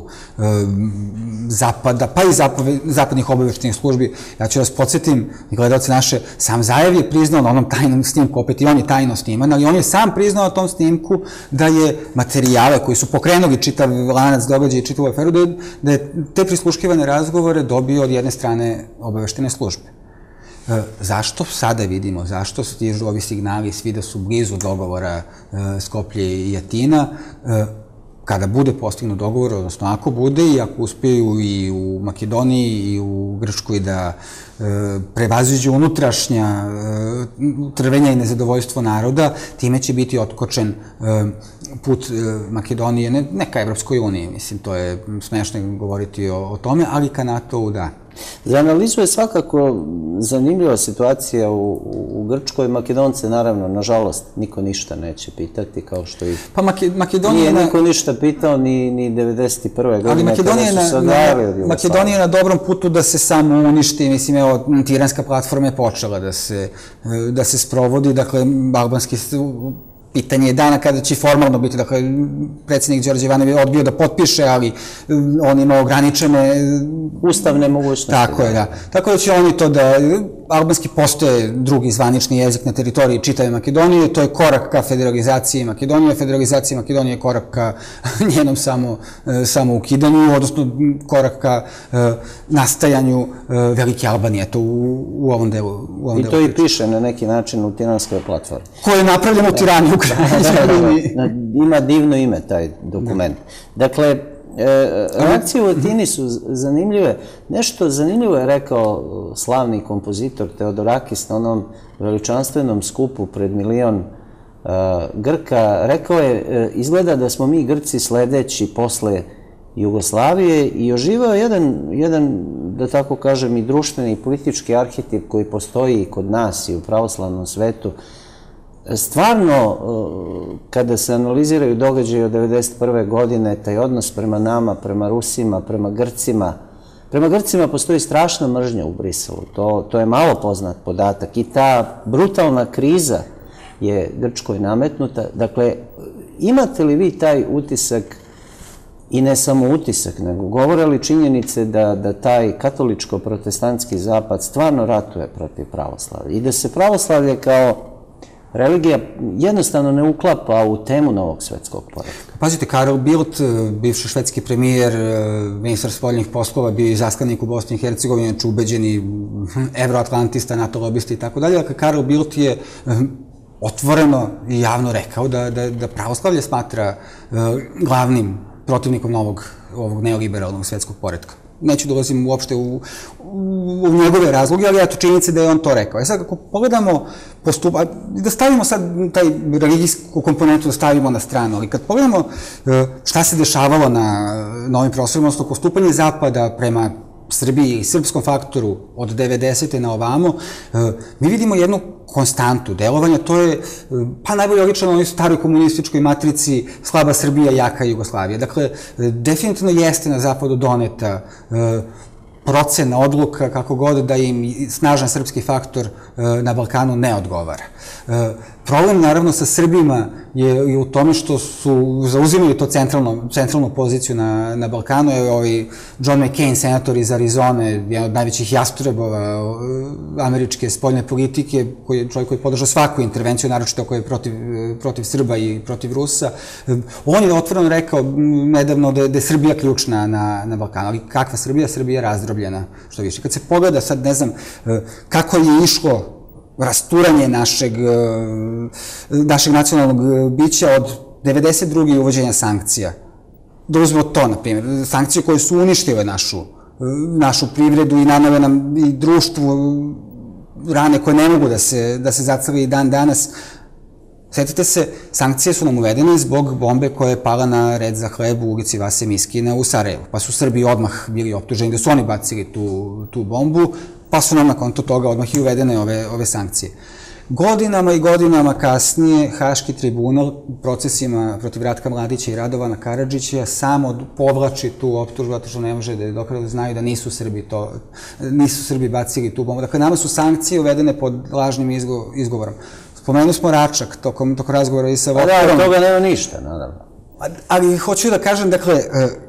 Zapada, pa i zapadnih obaveštajnih službi. Ja ću vas podsjetim, gledalce naše, sam Zajev je priznao na onom tajnom snimku, opet i on je tajno sniman, ali on je sam priznao na tom snimku da je materijale koji su pokrenuli čitav lanac događaja i čitavu aferu, da je te prisluškivane razgovore dobio od jedne strane obaveštajne službe. Zašto sada vidimo, zašto stižu ovi signali svi da su blizu dogovora Skoplje i Atina, kada bude postignut dogovor, odnosno ako bude i ako uspiju i u Makedoniji i u Grčkoj da prevaziđu unutrašnja trvenja i nezadovoljstvo naroda, time će biti otkočen put Makedonije, ne ka Evropskoj uniji, mislim, to je smešno govoriti o tome, ali ka NATO-u da. Za analizu je svakako zanimljiva situacija u Grčkoj. Makedonce, naravno, nažalost, niko ništa neće pitati, kao što i... Pa Makedonija... Nije niko ništa pitao ni 91. godine, kada su sad najavili od Jugoslavije. Makedonija je na dobrom putu da se samo uništi, mislim, evo, tiranska platforma je počela da se sprovodi, dakle, albanski pitanje je dana kada će formalno biti, dakle, predsjednik Đorđe Ivanović je odbio da potpiše, ali on ima ograničene ustavne mogućnosti. Tako je, da. Tako da će oni to da... Albanski postoje drugi zvanični jezik na teritoriji čitave Makedonije, to je korak ka federalizaciji Makedonije, federalizacija Makedonije je korak ka njenom samo ukidanju, odnosno korak ka nastajanju Velike Albanije, to u ovom delu. I to i piše na neki način u tiranskoj platformi. Koje je napravljeno u Tirani, u kraju. Ima divno ime taj dokument. Dakle, reakcije u Atini su zanimljive. Nešto zanimljivo je rekao slavni kompozitor Teodorakis na onom veličanstvenom skupu pred 1 milion Grka. Rekao je, izgleda da smo mi Grci sledeći posle Jugoslavije i oživao jedan, da tako kažem, i društveni i politički arhetip koji postoji i kod nas i u pravoslavnom svetu. Stvarno, kada se analiziraju događaje od 1991. godine, taj odnos prema nama, prema Rusima, prema Grcima postoji strašna mržnja u Briselu. To je malo poznat podatak i ta brutalna kriza je Grčkoj nametnuta. Dakle, imate li vi taj utisak, i ne samo utisak, nego govore li činjenice da taj katoličko-protestantski zapad stvarno ratuje protiv pravoslavlja i da se pravoslavlje kao religija jednostavno ne uklapa u temu novog svetskog poretka. Pazite, Karel Bildt, bivši švedski premijer, ministar spoljnih poslova, bio i zaslanik u Bosni i Hercegovini, znači ubeđeni evroatlantista, NATO lobista i tako dalje. Dakle, Karel Bildt je otvoreno i javno rekao da pravoslavlje smatra glavnim protivnikom ovog neoliberalnog svetskog poretka. Neću dolazim uopšte u njegove razloge, ali eto, činjenica da je on to rekao. Sad, ako pogledamo da stavimo sad taj religijsku komponentu, da stavimo na stranu, ali kad pogledamo šta se dešavalo na ovim prostorima, odnosno postupanje Zapada prema Srbiji i srpskom faktoru od 90. na ovamo, mi vidimo jednu konstantu delovanja, to je pa najbolje oličeno u onoj staroj komunističkoj matrici slaba Srbija, jaka Jugoslavija. Dakle, definitivno jeste na Zapadu doneta procena, odluka, kako god, da im snažan srpski faktor na Balkanu ne odgovara. Problem, naravno, sa Srbima je u tome što su zauzimali to centralnu poziciju na Balkanu. John McCain, senator iz Arizone, jedan od najvećih jastrebova američke spoljne politike, čovjek koji podrža svaku intervenciju, naročito koja je protiv Srba i protiv Rusa. On je otvoreno rekao nedavno da je Srbija ključna na Balkanu. Ali kakva Srbija? Srbija je razdrobljena, što više. Kad se pogleda sad, ne znam, kako je išlo rasturanje našeg nacionalnog bića od 92. uvođenja sankcija. Da uzmemo to, na primjer, sankcije koje su uništile našu privredu i nanove nam i društvu rane koje ne mogu da se zacrve i dan danas. Sjetite se, sankcije su nam uvedene zbog bombe koja je pala na red za hleb u ulici Vase Miskina u Sarajevu. Pa su Srbi odmah bili optuženi da su oni bacili tu bombu, pa su nam na konto toga odmah i uvedene ove sankcije. Godinama i godinama kasnije Haški tribunal procesima protiv Ratka Mladića i Radovana Karadžića samo povlači tu optužbu, zato što ne može da dokada znaju da nisu Srbi bacili tu bombu. Dakle, nama su sankcije uvedene pod lažnim izgovorom. Spomenuli smo Račak tokom razgovora i sa Vokarom. Da, toga nema ništa, naravno. Ali hoću da kažem, dakle,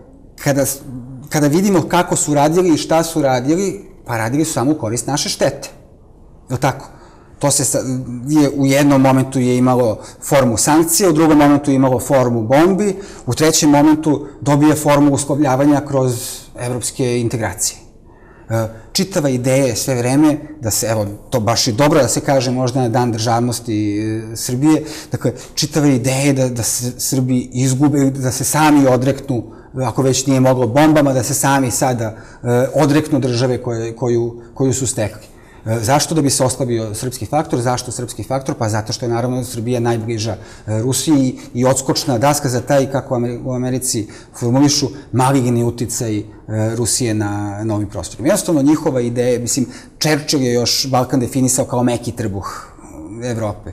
kada vidimo kako su radili i šta su radili, pa radili su samo u korist naše štete. Je li tako? To u jednom momentu je imalo formu sankcije, u drugom momentu je imalo formu bombi, u trećem momentu dobije formu uslovljavanja kroz evropske integracije. Čitava ideja je sve vreme da se, evo, to baš je dobro da se kaže možda na dan državnosti Srbije, dakle, čitava ideja je da se Srbi izgube, da se sami odreknu, ako već nije moglo bombama, da se sami sada odreknu države koju su stekli. Zašto? Da bi se oslabio srpski faktor. Zašto srpski faktor? Pa zato što je naravno Srbija najbliža Rusiji i odskočna daska za taj, kako u Americi formulišu, maligni uticaj Rusije na ovim prostorima. Jednostavno, njihova ideja, mislim, Churchill je još Balkan definisao kao meki trbuh Evrope.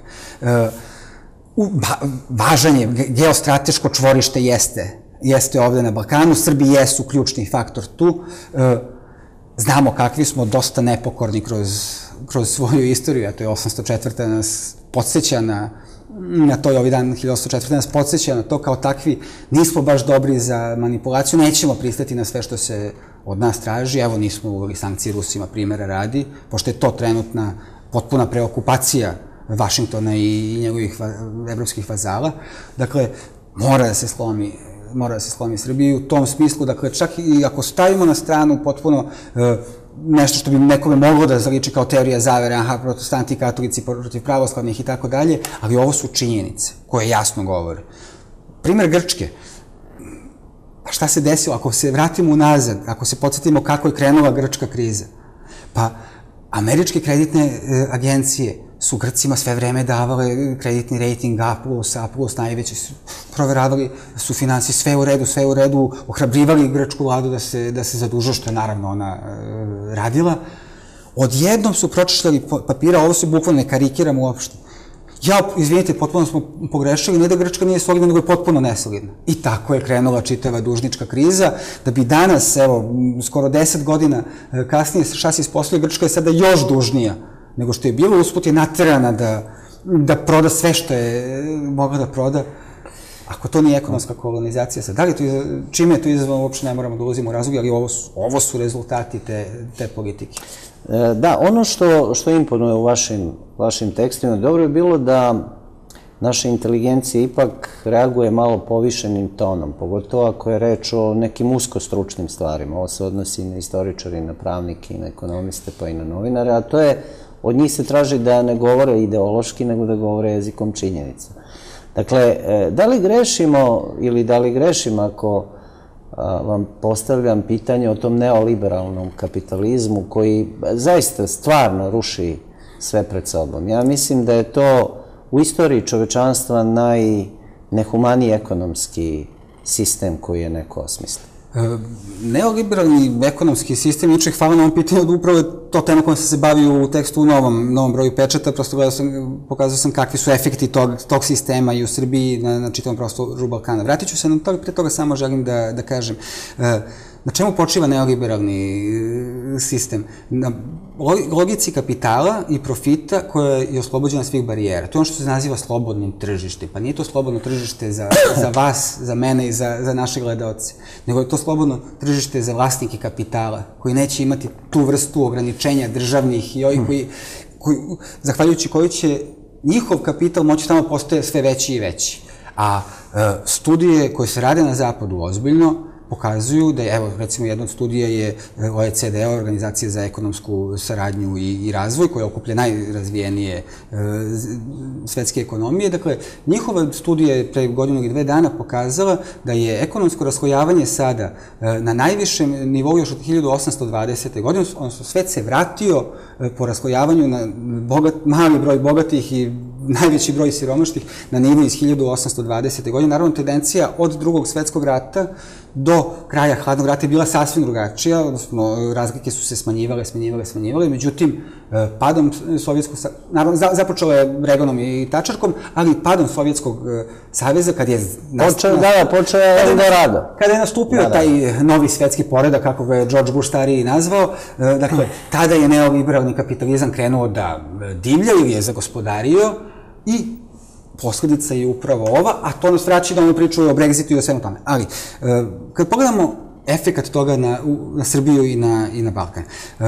Važan je, geostrateško čvorište jeste ovde na Balkanu, Srbi jesu ključni faktor tu. Znamo kakvi smo, dosta nepokorni kroz svoju istoriju, a to je 804. nas podsjeća na to, i ovaj dan 1804. nas podsjeća na to, kao takvi nismo baš dobri za manipulaciju, nećemo pristati na sve što se od nas traži, evo nismo uveli sankcije Rusima, primjera radi, pošto je to trenutna potpuna preokupacija Vašingtona i njegovih evropskih vazala. Dakle, mora da se slomi Srbiji u tom smislu, dakle, čak i ako stavimo na stranu potpuno nešto što bi nekome moglo da zaliči kao teorija zavere, aha, protestanti i katolici protiv pravoslavnih i tako dalje, ali ovo su činjenice koje jasno govore. Primer Grčke. Pa šta se desilo? Ako se vratimo unazad, ako se podsjetimo kako je krenula grčka kriza, pa američke kreditne agencije su Grcima sve vreme davale kreditni rating A+, najveći, proveravali su finansije, sve u redu, ohrabrivali grčku vladu da se zadužuje, što je naravno ona radila. Odjednom su pročitali papira, ovo se bukvalno ne karikiram uopšte. Izvinite, potpuno smo pogrešili, ne da Grčka nije solidna, nego je potpuno nesolidna. I tako je krenula čitava dužnička kriza, da bi danas, evo, skoro 10 godina kasnije se šas ispostavio, Grčka je sada još dužnija nego što je bilo, usput je naterana da proda sve što je mogla da proda. Ako to nije ekonomska kolonizacija, čime je to izazvano, uopšte ne moramo da ulazimo u razlog, ali ovo su rezultati te politike. Da, ono što imponuje u vašim tekstima, dobro je bilo da naša inteligencija ipak reaguje malo povišenim tonom, pogotovo ako je reč o nekim uskostručnim stvarima. Ovo se odnosi i na istoričare, i na pravnike, i na ekonomiste, pa i na novinare, a to je, od njih se traži da ne govore ideološki, nego da govore jezikom činjenica. Dakle, da li grešimo ili da li grešim ako vam postavljam pitanje o tom neoliberalnom kapitalizmu koji zaista stvarno ruši sve pred sobom. Ja mislim da je to u istoriji čovečanstva najnehumaniji ekonomski sistem koji je neko osmislio. Neoliberalni ekonomski sistem, juče hvala na ovom pitanju, da upravo je to tema kojom sam se bavio u tekstu u novom broju Pečata, prosto pokazao sam kakvi su efekti tog sistema i u Srbiji na čitavom prostoru Balkana. Vratit ću se na to, pre toga samo želim da kažem. Na čemu počiva neoliberalni sistem? Na logici kapitala i profita koja je oslobođena svih barijera. To je ono što se naziva slobodnim tržištem. Pa nije to slobodno tržište za vas, za mene i za naše gledaoce, nego je to slobodno tržište za vlasnike kapitala, koji neće imati tu vrstu ograničenja državnih i ovih zahvaljujući koji će njihov kapital moći tamo postaje sve veći i veći. A studije koje se rade na zapadu ozbiljno pokazuju da je, evo, recimo, jedna od studija je OECD, Organizacija za ekonomsku saradnju i razvoj, koja okuplja najrazvijenije svetske ekonomije. Dakle, njihova studija je pre godinu i 2 dana pokazala da je ekonomsko raslojavanje sada na najvišem nivou još od 1820. godine, odnosno svet se vratio po raslojavanju na mali broj bogatih i najveći broj siromašnih na nivo iz 1820. godine. Naravno, tendencija od Drugog svetskog rata do kraja Hladnog rata je bila sasvim drugačija, odnosno razlike su se smanjivale, međutim, padom Sovjetskog, naravno, započela je Reaganom i Tačerkom, ali padom Sovjetskog saveza, kad je kada je nastupio taj novi svetski poredak, kako ga je George Bush stariji nazvao, dakle, tada je neoliberalni kapitalizam krenuo da divlja ili je zagospodario i posledica je upravo ova, a to nas vraća da ono pričaju o Brexitu i o svemu tome. Ali, kad pogledamo efekat toga na Srbiju i na Balkan,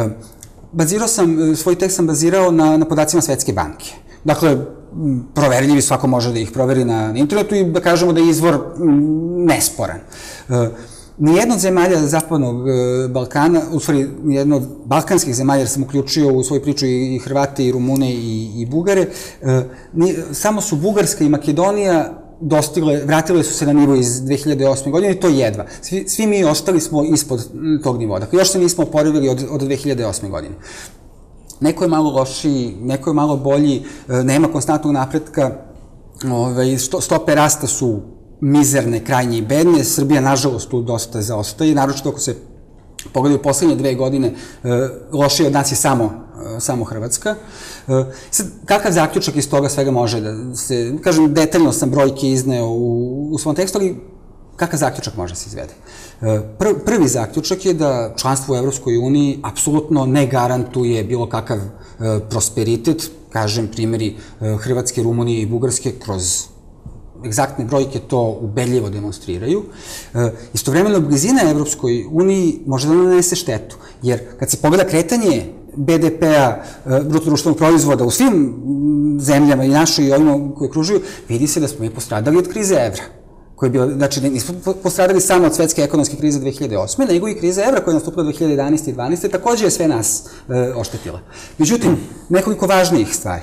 svoj tekst sam bazirao na podacima Svetske banke. Dakle, proverljivi, svako može da ih proveri na internetu i da kažemo da je izvor nesporan. Nijedna od zemalja Zapadnog Balkana, u stvari nijedna od balkanskih zemalja, jer sam uključio u svoju priču i Hrvate, i Rumune, i Bugare, samo su Bugarska i Makedonija vratile su se na nivo iz 2008. godine i to jedva. Svi mi ostali smo ispod tog nivoa. Dakle, još se nismo oporavili od 2008. godine. Neko je malo lošiji, neko je malo bolji, nema konstantnog napretka, stope rasta su mizerne, krajnje i bedne. Srbija, nažalost, tu dosta zaostaje, naročito ako se pogledaju poslednje 2 godine, lošije od nas je samo Hrvatska. Sad, kakav zaključak iz toga svega može da se, kažem, detaljno sam brojke izneo u svom tekstu, ali kakav zaključak može da se izvede? Prvi zaključak je da članstvo u Evropskoj uniji apsolutno ne garantuje bilo kakav prosperitet, kažem, primjeri Hrvatske, Rumunije i Bugarske kroz egzaktne brojke to ubedljivo demonstriraju. Istovremeno, blizina Evropskoj uniji može da nanese štetu, jer kad se pogleda kretanje BDP-a, bruto-društvenog proizvoda u svim zemljama i našoj i ovima koje okružuju, vidi se da smo mi postradali od krize evra. Znači, nismo postradali samo od svetske ekonomske krize 2008. nego i krize evra koja je nastupila 2011. i 2012. takođe je sve nas oštetila. Međutim, nekoliko važnijih stvari.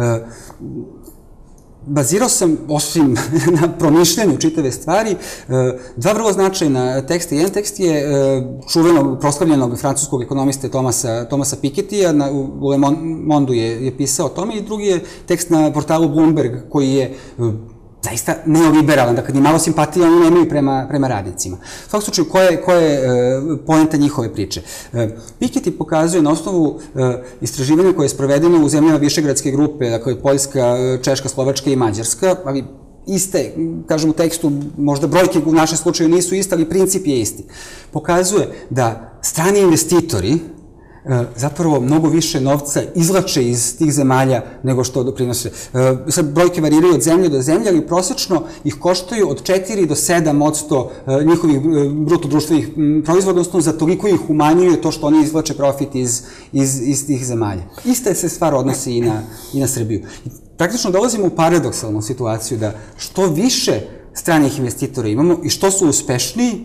Bazirao sam, osim na promišljanju čitave stvari, 2 vrlo značajna teksta. Jedan tekst je čuvenog, proslavljenog francuskog ekonomiste Thomasa Pikettyja, u Le Mondu je pisao o tome, i drugi je tekst na portalu Bloomberg, koji je zaista neoliberalan, dakle, ni malo simpatija oni nemaju prema radnicima. U svakom slučaju, koja je poenta njihove priče? Piketty pokazuje na osnovu istraživanja koje je sprovedeno u zemljama Višegradske grupe, dakle, Poljska, Češka, Slovačka i Mađarska, ali iste, kažem u tekstu, možda brojke u našem slučaju nisu iste, ali princip je isti. Pokazuje da strani investitori zapravo mnogo više novca izvlače iz tih zemalja nego što doprinose. Sad brojke variraju od zemlje do zemlje, ali prosečno ih koštaju od 4 do 7% njihovih bruto društvenih proizvoda, odnosno za toliko ih umanjuje to što oni izvlače profit iz tih zemalja. Ista se stvar odnosi i na Srbiju. Praktično dolazimo u paradoksalnu situaciju da što više stranih investitora imamo i što su uspešniji,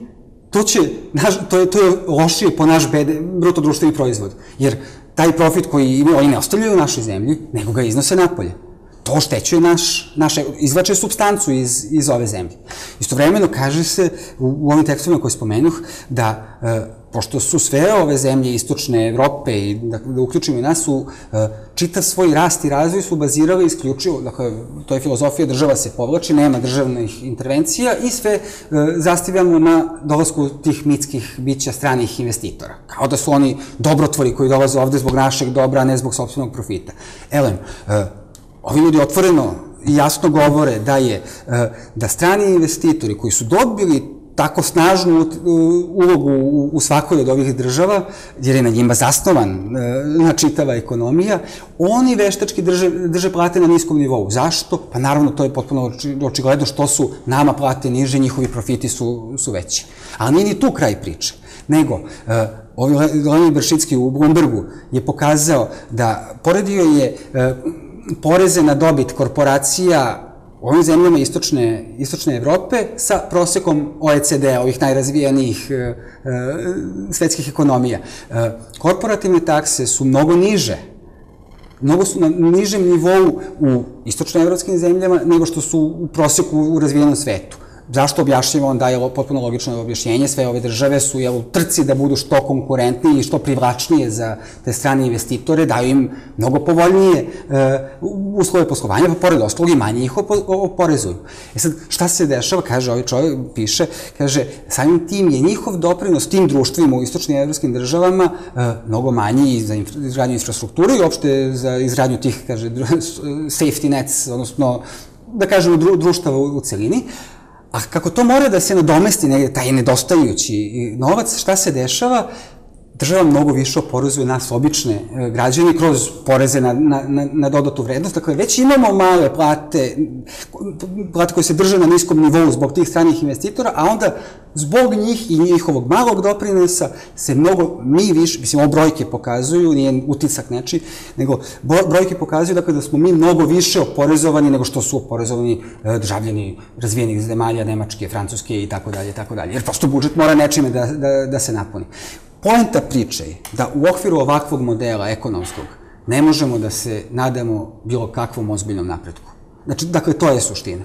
to je lošije po naš bruto društveni proizvod. Jer taj profit koji oni ne ostavljaju u našoj zemlji, nego ga iznose napolje. To oštećuje izvlače supstancu iz ove zemlje. Istovremeno kaže se u ovim tekstovima koje spomenuh da pošto su sve ove zemlje istočne Evrope i da uključimo i nas u čitav svoj rast i razvoj su bazirali isključivo, dakle, to je filozofija država se povlači, nema državnih intervencija i sve zastavljamo na dolasku tih mitskih bića stranih investitora. Kao da su oni dobrotvori koji dolaze ovde zbog našeg dobra, a ne zbog sopstvenog profita. Elem, ovi ljudi otvoreno i jasno govore da strani investitori koji su dobili tako snažnu ulogu u svakoj od ovih država, jer je na njima zasnovana čitava ekonomija, oni veštački drže plate na niskom nivou. Zašto? Pa naravno, to je potpuno očigledno što su nama plate niže, njihovi profiti su veći. Ali nije ni tu kraj priče. Nego, Leonid Bršicki u Bloombergu je pokazao da poredio je poreze na dobit korporacija u ovim zemljama istočne Evrope sa prosekom OECD-a, ovih najrazvijenijih svetskih ekonomija. Korporativne takse su mnogo niže, mnogo su na nižem nivou u istočnoevropskim zemljama nego što su u proseku u razvijenom svetu. Zašto objašnjamo? On daje potpuno logično objašnjenje. Sve ove države su u trci da budu što konkurentnije i što privlačnije za te strane investitore, daju im mnogo povoljnije uslove poslovanja, pa pored ostalog i manje ih oporezuju. Sad, šta se dešava? Kaže, ovaj čovjek piše, kaže, samim tim je njihov doprinos tim društvima u istočnim evropskim državama mnogo manji za izgradnju infrastrukture i uopšte za izgradnju tih, kaže, safety nets, odnosno, da kažemo, društava u celini. A kako to mora da se nadomesti negde, taj nedostajući novac, šta se dešava? Država mnogo više oporezuje nas, obične građane, kroz poreze na dodatu vrednost. Dakle, već imamo male plate koje se drže na niskom nivou zbog tih stranih investitora, a onda zbog njih i njihovog malog doprinosa se mi više, mislim, ovo brojke pokazuju, nije utisak nečiji, nego brojke pokazuju da smo mi mnogo više oporezovani nego što su oporezovani državljani razvijenih zemalja, Nemačke, Francuske i tako dalje, jer prosto budžet mora nečime da se napuni. Poenta priče je da u okviru ovakvog modela ekonomskog ne možemo da se nadamo bilo kakvom ozbiljnom napretku. Znači, dakle, to je suština.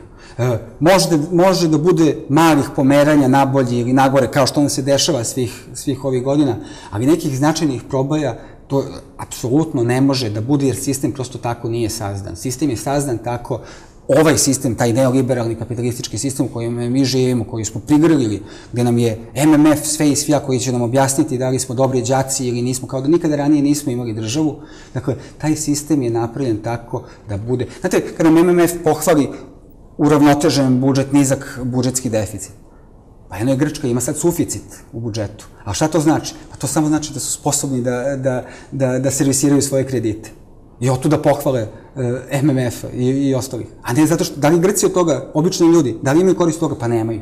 Može da bude malih pomeranja nabolje ili nagore, kao što nam se dešava svih ovih godina, ali nekih značajnih proboja to apsolutno ne može da bude, jer sistem prosto tako nije sazdan. Sistem je sazdan tako, ovaj sistem, taj neoliberalni kapitalistički sistem u kojem mi živimo, koji smo prigrlili, gde nam je MMF sve i svija koji će nam objasniti da li smo dobri đaci ili nismo, kao da nikada ranije nismo imali državu. Dakle, taj sistem je napravljen tako da bude... Znate, kada nam MMF pohvali uravnotežen budžet, nizak budžetski deficit, pa jedno je Grčka, ima sad suficit u budžetu. A šta to znači? Pa to samo znači da su sposobni da servisiraju svoje kredite. I otuda pohvale MMF-a i ostalih. A ne zato što, da li Grci od toga, obični ljudi, da li imaju korist toga? Pa nemaju.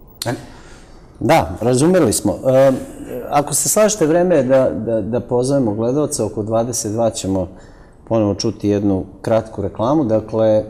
Da, razumeli smo. Ako se slažete, vreme je da pozovemo gledalca, oko 22 ćemo ponovo čuti jednu kratku reklamu. Dakle,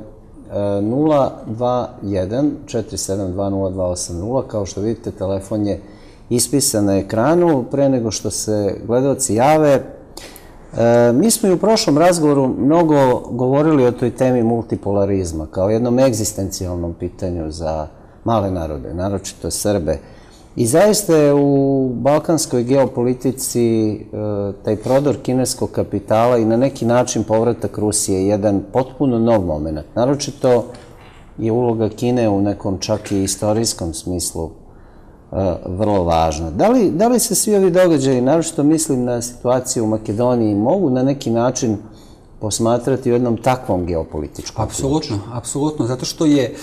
021-472-0280, kao što vidite, telefon je ispisan na ekranu. Pre nego što se gledalci jave, mi smo i u prošlom razgovoru mnogo govorili o toj temi multipolarizma, kao jednom egzistencijalnom pitanju za male narode, naročito Srbe. I zaista je u balkanskoj geopolitici taj prodor kineskog kapitala i na neki način povratak Rusije jedan potpuno nov moment. Naročito je uloga Kine u nekom čak i istorijskom smislu vrlo važna. Da li se svi ovi događaji, naročito mislim na situaciju u Makedoniji, mogu na neki način posmatrati u jednom takvom geopolitičkom? Apsolutno, zato što je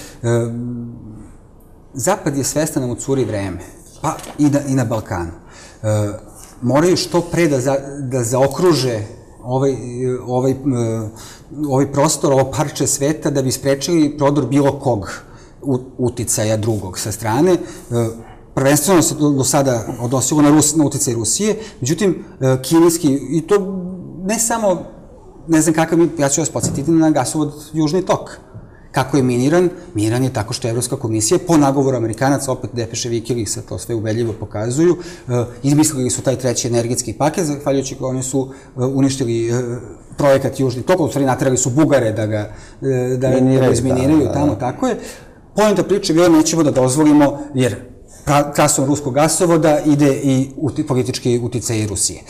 Zapad je svestan da mu curi vreme, pa i na Balkanu. moraju što pre da zaokruže ovaj prostor, ovo parče sveta da bi sprečili prodor bilo kog uticaja drugog sa strane. Prvenstveno se do sada odnosilo na uticaj Rusije, međutim, kineski, i to ne samo, ne znam kakav, ja ću vas podsjetiti na gasovod Južni tok. Kako je miniran? Miniran je tako što je Evropska komisija, po nagovoru Amerikanaca, opet depeše Wikileaksa to sve ubedljivo pokazuju, izmislili su taj treći energetski paket, zahvaljujući kome su uništili projekat Južni tok, u stvari naterali su Bugare da ga izminiraju tamo, tako je. Poenta priče je bilo nećemo da dozvolimo, jer trasom ruskog gasovoda ide i politički uticaj Rusije.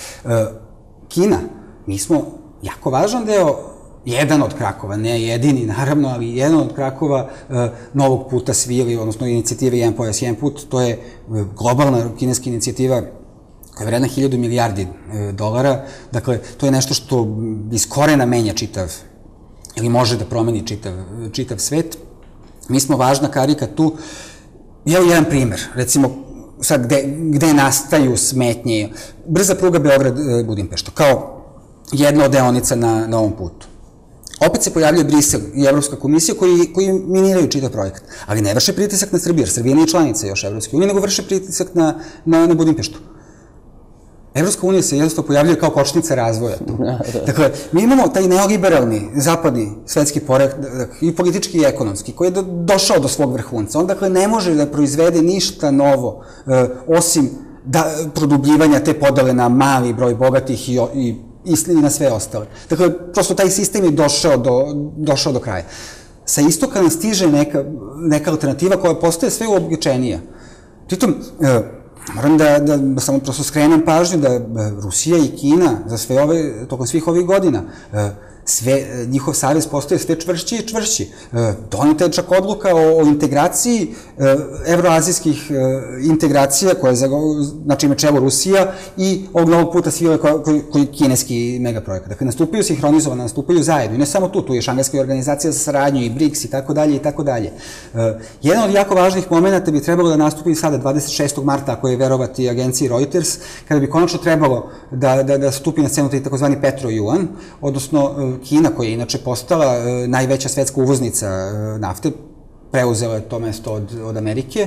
Kina, mi smo jako važan deo, jedan od krakova, ne jedini naravno, ali jedan od krakova novog puta svili, odnosno inicijative Jedan pojas, jedan put, to je globalna kineska inicijativa koja je vredna 1000 milijardi dolara, dakle, to je nešto što iz korena menja čitav, ili može da promeni čitav svet. Mi smo važna karika tu. Evo jedan primer, recimo, sad gde nastaju smetnje, brza pruga Beograd-Budimpešta, kao jedna od deonica na ovom putu. Opet se pojavljaju Brisel i Evropska komisija koji miniraju čitav projekat, ali ne vrše pritisak na Srbiju, jer Srbija nije članica još Evropske unije, nego vrše pritisak na Budimpeštu. Evropska unija se jednostavno pojavljuje kao kočnica razvoja. Dakle, mi imamo taj neoliberalni, zapadni svetski poredak, i politički i ekonomski, koji je došao do svog vrhunca. On, dakle, ne može da proizvede ništa novo, osim produbljivanja te podele na mali broj bogatih i na sve ostale. Dakle, prosto taj sistem je došao do kraja. Sa istoka nam stiže neka alternativa koja postaje sve uobičajenija. Pritom, moram da samo prosto skrenem pažnju da Rusija i Kina za sve tokom svih ovih godina njihov savez postaje sve čvršći i čvršći. Doneta je čak odluka o integraciji, evroazijskih integracija, na čime čelo Rusija i ovog novog puta svile koji je kineski megaprojekt. Dakle, nastupaju sinhronizovano, nastupaju zajedno. I ne samo tu je Šangajska organizacija za saradnju i BRICS i tako dalje i tako dalje. Jedan od jako važnih momenta bi trebalo da nastupi sada 26. marta, ako je verovati agenciji Reuters, kada bi konačno trebalo da stupi na scenu taj takozvani petro-juan, odnosno Kina, koja je inače postala najveća svetska uvoznica nafte, preuzela je to mesto od Amerike.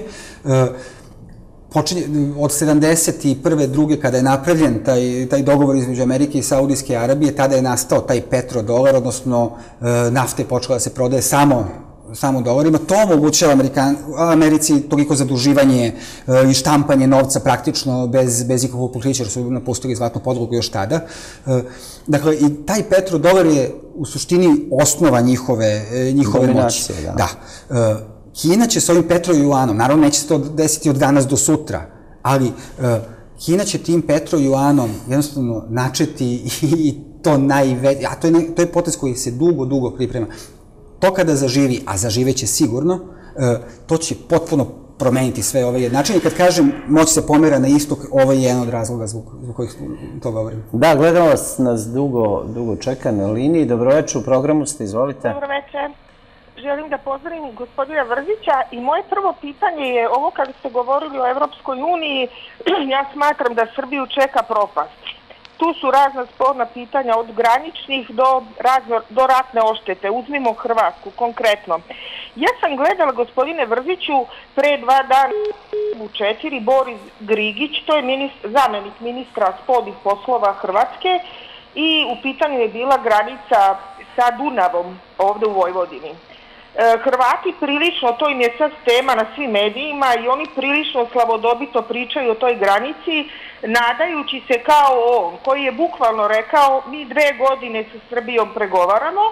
Od 71. druge, kada je napravljen taj dogovor između Amerike i Saudijske Arabije, tada je nastao taj petrodolar, odnosno nafta je počela da se prodaje samo dolarima. To omogućava Americi toliko zaduživanje i štampanje novca praktično bez ikakvog pokrića, jer su napustili zlatnu podlogu još tada. Dakle, i taj petrodolar je u suštini osnova njihove moći. Da. Kina će s ovim petro-juanom, naravno neće se to desiti od danas do sutra, ali Kina će tim petro-juanom jednostavno načeti i to najveće, a to je potez koji se dugo priprema. To kada zaživi, a zaživeće sigurno, to će potpuno promeniti sve ove jednačine. Kad kažem moć se pomera na istok, ovo je jedan od razloga zbog kojih to govorim. Da, gledamo nas dugo čeka na liniji. Dobroveče, u programu ste, izvolite. Dobroveče. Želim da pozdravim gospodina Vrzića i moje prvo pitanje je ovo kada ste govorili o Evropskoj uniji, ja smatram da Srbiju čeka propast. Tu su razna sporna pitanja od graničnih do ratne oštete. Uzmimo Hrvatsku konkretno. Ja sam gledala, gospodine Vrziću, pre 2 dana u 4 Boris Grigić, to je zamenik ministra spoljnih poslova Hrvatske, i u pitanju je bila granica sa Dunavom ovde u Vojvodini. Hrvati prilično, to im je sad tema na svim medijima, i oni prilično slavodobito pričaju o toj granici, nadajući se kao on, koji je bukvalno rekao, mi 2 godine sa Srbijom pregovaramo,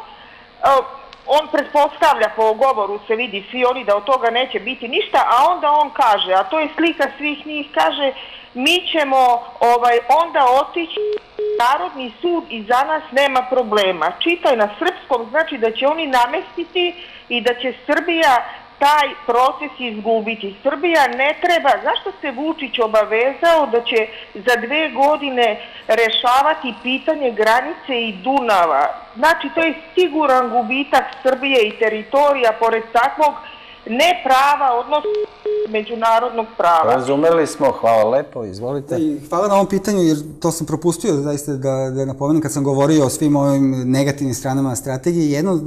on pretpostavlja, po govoru se vidi svi oni da od toga neće biti ništa, a onda on kaže, a to je slika svih njih, kaže, mi ćemo onda otići Narodni sud i za nas nema problema. Čitaj na srpskom, znači da će oni namestiti i da će Srbija taj proces izgubiti. Srbija ne treba, zašto se Vučić obavezao da će za 2 godine rešavati pitanje granice i Dunava? Znači, to je siguran gubitak Srbije i teritorija, pored takvog ne prava, odnosno međunarodnog prava. Razumeli smo, hvala lepo, izvolite. Hvala na ovom pitanju, jer to sam propustio zaista da napomenem kad sam govorio o svim ovim negativnim stranama strategije. Jedno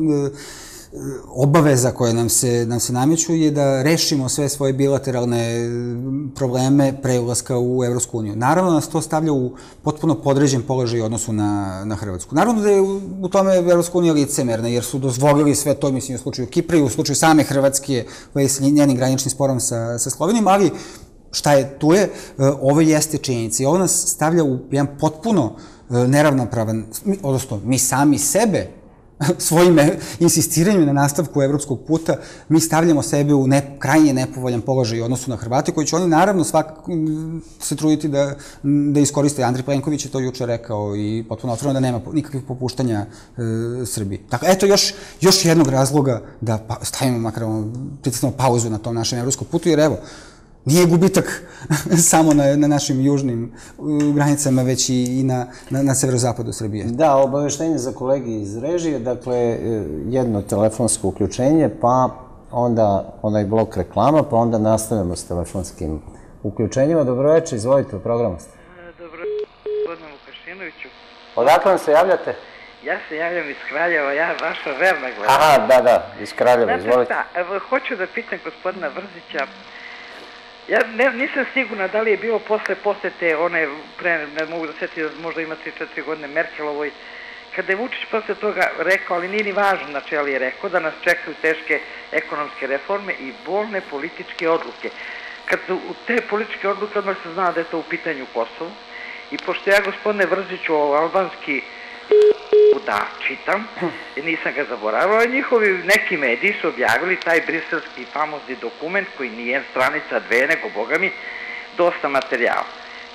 obaveza koje nam se nameću je da rešimo sve svoje bilateralne probleme pre ulaska u Evropsku uniju. Naravno nas to stavlja u potpuno podređen položaj u odnosu na Hrvatsku. Naravno da je u tome Evropska unija licemerna, jer su dozvolili sve to, mislim, u slučaju Kipra i u slučaju same Hrvatske, koja je s njenim graničnim sporom sa Slovenijom, ali šta je tu je, ovo jeste činjenica i ovo nas stavlja u jedan potpuno neravnopravan, odnosno mi sami sebe svojim insistiranjem na nastavku evropskog puta, mi stavljamo sebe u krajnje nepovoljan položaj u odnosu na Hrvate, koji će oni naravno svakako se truditi da iskoriste. Andrej Plenković je to juče rekao i potpuno otvoreno da nema nikakvih popuštanja Srbiji. Dakle, eto još jednog razloga da stavimo makar pritisnemo pauzu na tom našem evropskom putu, jer evo, nije gubitak samo na našim južnim granicama, već i na severozapadu Srbije. Da, obaveštenje za kolegi iz režije, dakle, jedno telefonsko uključenje, pa onda onaj blok reklama, pa onda nastavljamo s telefonskim uključenjima. Dobroveče, izvolite, u programu ste. Dobroveče, gospodinu Vukašinoviću. Odakle vam se javljate? Ja se javljam iz Kraljeva, ja vaša verna gledam. Aha, da, iz Kraljeva, izvolite. Evo, hoću da pitam gospodina Vrzića, ja nisam sigurna da li je bilo posle posete one, ne mogu da sjetiti, možda ima 3-4 godine Merkelovoj, kada je Vučić posle toga rekao, ali nije ni važno, znači, ali je rekao da nas čekaju teške ekonomske reforme i bolne političke odluke. Kad su te političke odluke, odmah se zna da je to u pitanju Kosovo. I pošto ja, gospodine Vrziću, albanski da čitam, nisam ga zaboravila, njihovi neki mediji su objavili taj briselski famozni dokument koji nije stranica 2, nego, boga mi, dosta materijala.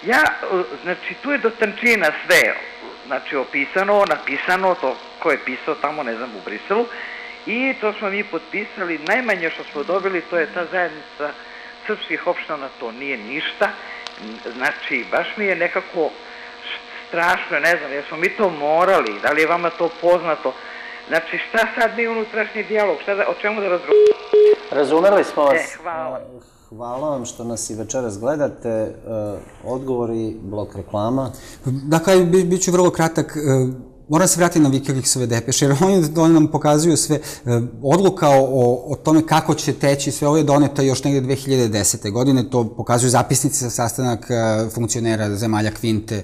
Znači, tu je do tančina sve, znači, opisano, napisano, to ko je pisao tamo, ne znam, u Briselu, i to smo mi potpisali. Najmanje što smo dobili, to je ta zajednica srpskih opština, to nije ništa. Znači, baš mi je nekako strašno, ne znam, jer smo mi to morali, da li je vama to poznato. Znači, šta sad mi unutrašnji dijalog, o čemu da razgovaramo? Razumeli smo vas. Hvala. Hvala vam što nas i večeras gledate. Odgovori, blok reklama. Dakle, bit ću vrlo kratak. Moram se vratiti na Wikileaksove depeše, jer oni nam pokazuju sve. Odluka o tome kako će teći sve ovo je doneta još negde 2010. godine. To pokazuju zapisnici sa sastanaka funkcionera zemalja Kvinte,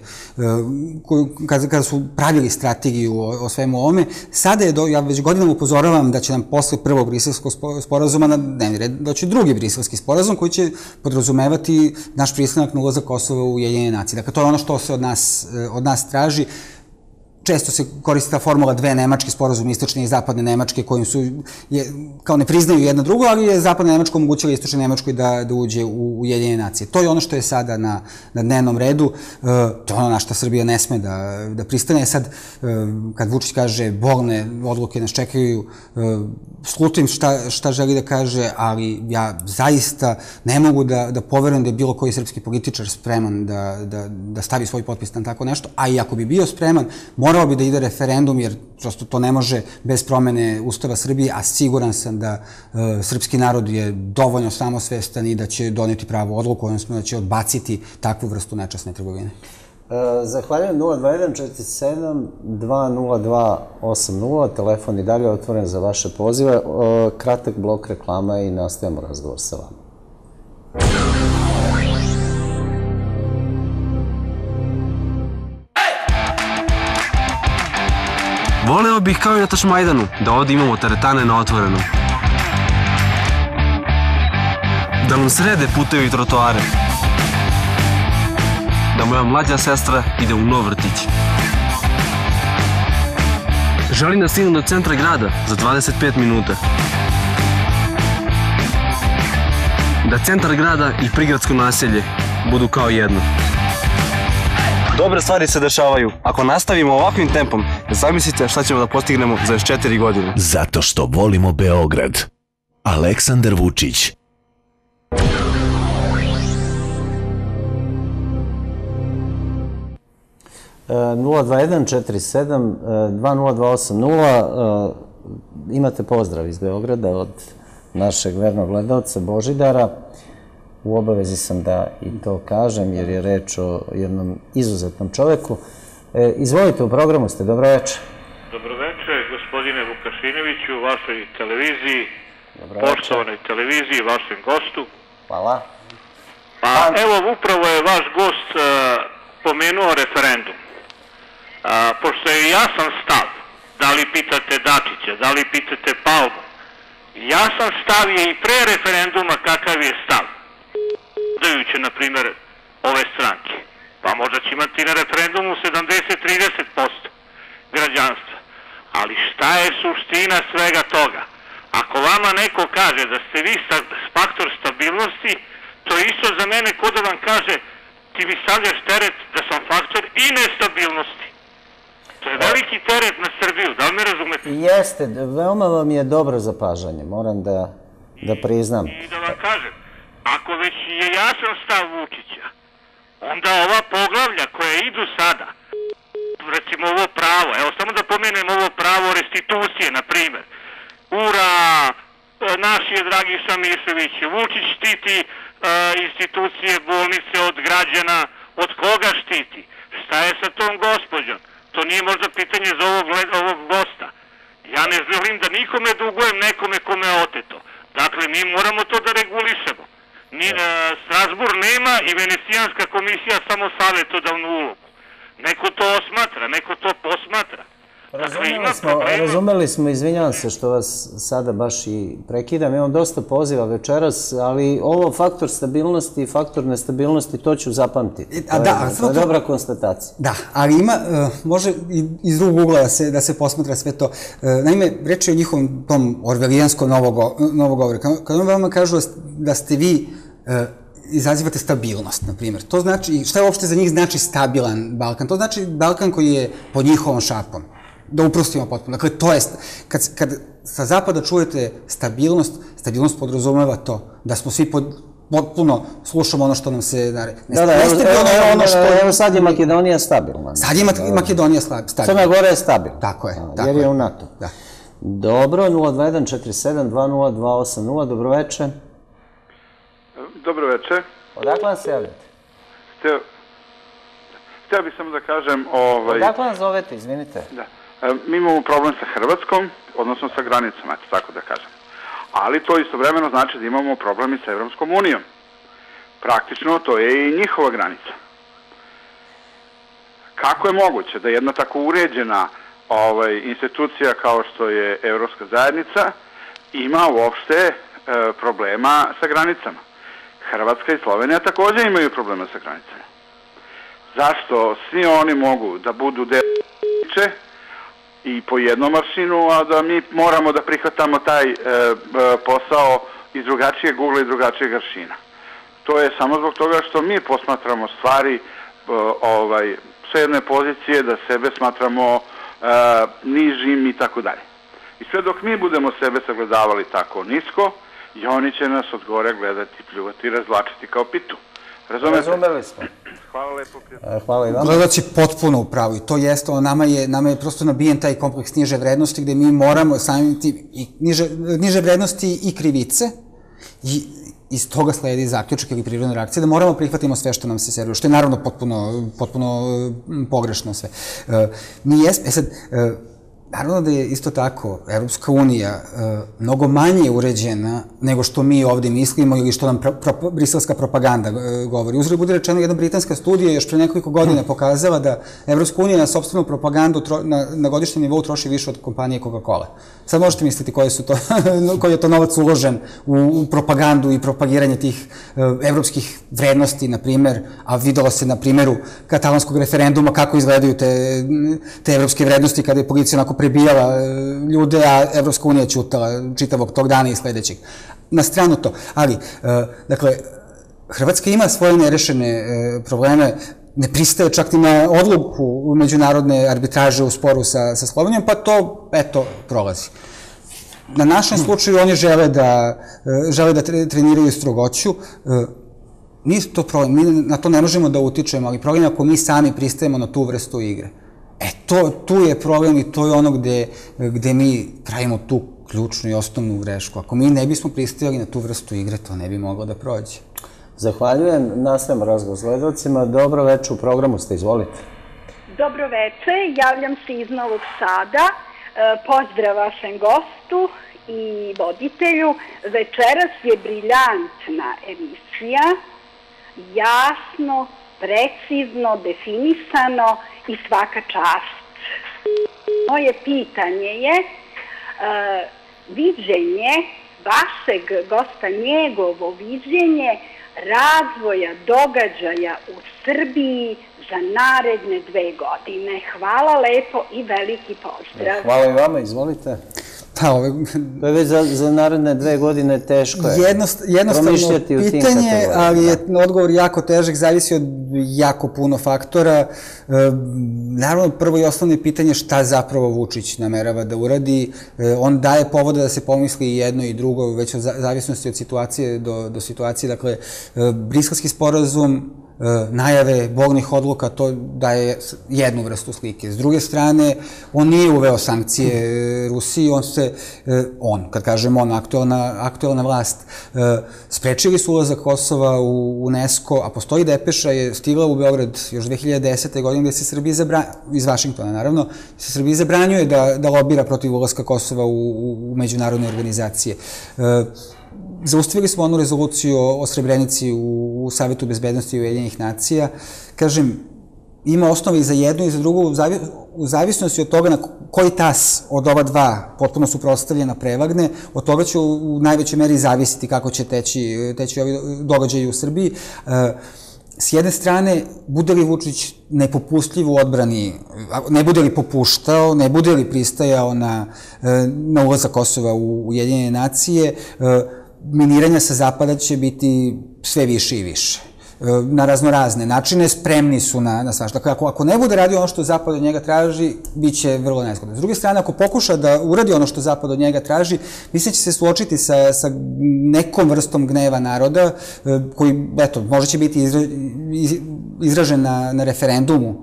kada su pravili strategiju o svemu ovome. Sada je, ja već godinama upozoravam da će nam posle prvog briselskog sporazuma na dnevni red doći drugi briselski sporazum koji će podrazumevati naš pristanak na ulazak Kosova u Ujedinjene nacije. Dakle, to je ono što se od nas traži. Često se koristi ta formula dve nemačke sporazum, istočne i zapadne Nemačke, kojim su, kao ne priznaju jedna drugu, ali je zapadna Nemačka omogućila istočnoj Nemačkoj da uđe u Ujedinjene nacije. To je ono što je sada na dnevnom redu, to je ono na što Srbija ne sme da pristane. Sad, kad Vučić kaže bolne odluke nas čekaju, slutim šta želi da kaže, ali ja zaista ne mogu da poverujem da je bilo koji srpski političar spreman da stavi svoj potpis na tako nešto, a i ako bi bio spreman, morao bi da ide referendum, jer prosto to ne može bez promene Ustava Srbije, a siguran sam da srpski narod je dovoljno samosvestan i da će doneti pravu odluku, odnosno da će odbaciti takvu vrstu nečasne trgovine. Zahvaljujem. 021 47 20280, telefon i dalje otvoren za vaše pozive. Kratak blok reklama i nastavljamo razgovor sa vama. Voleo bih kao i na Tašmajdanu da ovdje imamo teretane na otvorenom. Da nam srede putevi i trotoare. Da moja mlađa sestra ide u nov vrtić. Želim da stignem do centra grada za 25 minuta. Da centar grada i prigradsko naselje budu kao jedno. Dobre stvari se dešavaju. Ako nastavimo ovakvim tempom, zamislite šta ćemo da postignemo za još 4 godine. Zato što volimo Beograd. Aleksandar Vučić. (021 47 20280). Imate pozdrav iz Beograda od našeg vernog gledalca Božidara. U obavezi sam da i to kažem, jer je reč o jednom izuzetnom čoveku. Izvolite, u programu ste, dobro večer. Dobro večer, gospodine Vukašinoviću, vašoj televiziji, poštovanoj televiziji, vašem gostu. Hvala. Pa evo, upravo je vaš gost pomenuo referendum. Pošto je jasan stav, da li pitate Dačića, da li pitate Palmu, jasan stav je i pre referenduma kakav je stav. Dajuće, na primjer, ove stranke. Pa možda će imati na referendumu 70-30% građanstva. Ali šta je suština svega toga? Ako vama neko kaže da ste vi faktor stabilnosti, to je isto za mene ko da vam kaže ti mi stavljaš teret da sam faktor i nestabilnosti. To je veliki teret na Srbiju, da li me razumete? Jeste, veoma vam je dobro zapažanje, moram da priznam. I da vam kažem, ako već je jasan stav Vučića, onda ova poglavlja koja idu sada, recimo ovo pravo, evo samo da pomenem ovo pravo restitucije, na primjer. Ura, naš je dragi Samišević, Vučić štiti institucije, bolnice od građana, od koga štiti? Šta je sa tom gospođom? To nije možda pitanje za ovog gosta. Ja ne želim da nikome dugujem nekome kome je oteto. Dakle, mi moramo to da regulišemo. Strasbourg nema i Venecijanska komisija samo savjetodavnu ulogu. Neko to osmatra, neko to posmatra. Razumeli smo, izvinjavam se što vas sada baš i prekidam, imam dosta poziva večeras, ali ovo faktor stabilnosti i faktor nestabilnosti, to ću zapamtiti. To je dobra konstatacija. Da, ali ima, može iz drugog ugla da se posmatra sve to. Naime, reč je o njihovom tom orvelijanskom novogovoru. Kad on vama kažu da ste vi izazivate stabilnost, na primjer. To znači, šta je uopšte za njih znači stabilan Balkan? To znači Balkan koji je pod njihovom šapom. Da uprostimo potpuno. Dakle, to je, kad sa zapada čujete stabilnost podrazumeva to, da smo svi potpuno slušamo ono što nam se naredi. Evo sad je Makedonija stabilna. Sad je Makedonija stabilna. Crna Gora je stabilna. Tako je. Jer je u NATO. Dobro, 02147-20280, dobro večer. Dobro večer. Odakle vam se javljate? Htio bih samo da kažem... Odakle vam zovete, izvinite? Da. Mi imamo problem sa Hrvatskom, odnosno sa granicom, tako da kažem. Ali to istovremeno znači da imamo problem i sa Evropskom unijom. Praktično to je i njihova granica. Kako je moguće da jedna tako uređena institucija kao što je Evropska zajednica ima uopšte problema sa granicama? Hrvatska i Slovenija također imaju problema sa granicama. Zašto svi oni mogu da budu deliče i po jednom aršinu, a da mi moramo da prihvatamo taj posao iz drugačijeg ugla i drugačijeg aršina? To je samo zbog toga što mi posmatramo stvari sa jedne pozicije, da sebe smatramo nižim i tako dalje. I sve dok mi budemo sebe sagledavali tako nisko, i oni će nas od gore gledati, pljuvati i razvlačiti kao pitu. Razumeli smo. Hvala lepo. Hvala i vam. Gledalac je potpuno u pravu i to jeste, nama je prosto nabijen taj kompleks niže vrednosti gde mi moramo samim tim niže vrednosti i krivice i iz toga sledi zaključak ili prirodna reakcija da moramo prihvatimo sve što nam se servira, što je naravno potpuno pogrešno sve. Naravno da je isto tako Evropska unija mnogo manje uređena nego što mi ovde mislimo ili što nam briselska propaganda govori. Uzgled bude rečeno, jedna britanska studija još pre nekoliko godina pokazala da Evropska unija na sopstvenu propagandu na godišnjem nivou troši više od kompanije Coca-Cola. Sad možete misliti koji je to novac uložen u propagandu i propagiranje tih evropskih vrednosti, na primer, a videlo se na primeru katalonskog referenduma kako izgledaju te evropske vrednosti kada je policija onako prebijala ljude, a Evropska unija ćutala čitavog tog dana i sledećeg. Na stranu to. Ali, dakle, Hrvatska ima svoje nerešene probleme, ne pristaje čak ni na odluku međunarodne arbitraže u sporu sa Slovenijom, pa to, eto, prolazi. Na našem slučaju oni žele da treniraju strogoću. Nije to problem, mi na to ne možemo da utičemo, ali problem je ako mi sami pristajemo na tu vrstu igre. Tu je problem i to je ono gde mi pravimo tu ključnu i osnovnu grešku. Ako mi ne bismo pristajali na tu vrstu igre, to ne bi moglo da prođe. Zahvaljujem. Nastavljamo razgovor s gledalcima. Dobro večer, u programu ste, izvolite. Dobro večer, javljam se iz Novog Sada. Pozdrav vašem gostu i voditelju. Večeras je briljantna emisija, jasno, precizno, definisano i svaka čast. Moje pitanje je viđenje vašeg gosta, njegovo viđenje razvoja događaja u Srbiji za naredne 2 godine. Hvala lepo i veliki pozdrav. Hvala i vama, izvolite. To je već za naredne 2 godine teško je promišljati u tim pitanje, ali je odgovor jako težak, zavisi od jako puno faktora. Naravno, prvo i osnovno pitanje šta zapravo Vučić namerava da uradi. On daje povoda da se pomisli i jedno i drugo, već od zavisnosti od situacije do situacije. Dakle, Briselski sporazum, najave bolnih odluka, to daje jednu vrstu slike. S druge strane, on nije uveo sankcije Rusiji, kad kažem on, aktuelna vlast, sprečili su ulazak Kosova u UNESCO, a postoji depeša, je stigla u Beograd još 2010. godine, gde se Srbiji iz Vašingtona, naravno, se Srbiji zabranjuje da lobira protiv ulaska Kosova u međunarodne organizacije. Zaustavili smo onu rezoluciju o Srebrenici u Savetu bezbednosti Ujedinjenih nacija. Kažem, ima osnove i za jednu i za drugu, u zavisnosti od toga na koji tas od ova dva potpuno suprotstavljena prevagne, od toga će u najvećoj meri zavisiti kako će teći ovi događaji u Srbiji. S jedne strane, bude li Vučić nepopustljiv u odbrani, ne bude li popuštao, ne bude li pristajao na ulazak Kosova u Ujedinjene nacije, miniranja sa zapada će biti sve više i više. Na raznorazne načine, spremni su na svašta. Dakle, ako ne bude radio ono što Zapad od njega traži, bit će vrlo nezgodno. S druge strane, ako pokuša da uradi ono što Zapad od njega traži, mislim da će se suočiti sa nekom vrstom gneva naroda, koji, eto, možda će biti izražen na referendumu.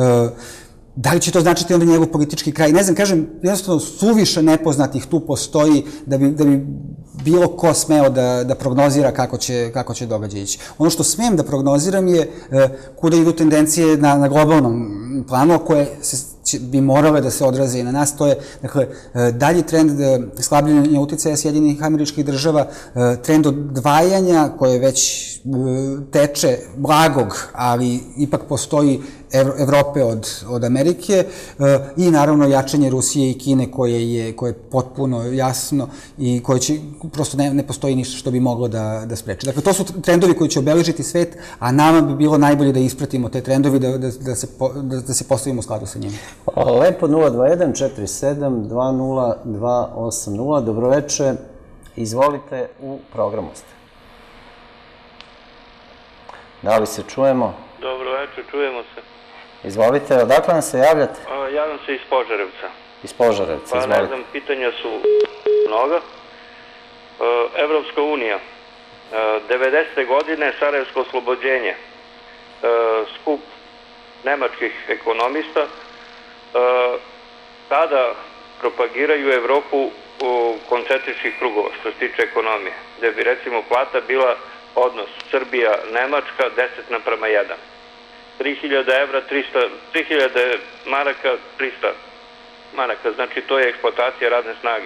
Da li će to značiti onda njegov politički kraj? Ne znam, kažem, jednostavno suviše nepoznatih tu postoji da bi bilo ko smeo da prognozira kako će događaj ići. Ono što smem da prognoziram je kuda idu tendencije na globalnom planu, koje bi morale da se odraze i na nas. To je, dakle, dalji trend slabljenja uticaja Sjedinjenih Američkih Država, trend odvajanja koje već teče blagog, ali ipak postoji Evrope od Amerike, i naravno jačanje Rusije i Kine koje je potpuno jasno i koje će, prosto ne postoji ništa što bi moglo da spreči. Dakle, to su trendovi koji će obeležiti svet, a nama bi bilo najbolje da ispratimo te trendovi, da se postavimo u skladu sa njima. Lepo, 021 47 20 280. Dobroveče, izvolite, u programu ste. Da li se čujemo? Dobroveče, čujemo se. Izvolite, odakle nam se javljate? Javljam se iz Požarevca. Iz Požarevca, izvolite. Pa ne znam, pitanja su mnoga. Evropska unija, 90. godine, Sarajevsko oslobođenje, skup nemačkih ekonomista, tada propagiraju Evropu u koncentričnih krugova, što se tiče ekonomije, gde bi recimo plata bila odnos Srbija-Nemačka 10:1. 3000 evra, 3000 maraka, 300 maraka, znači to je eksploatacija radne snage.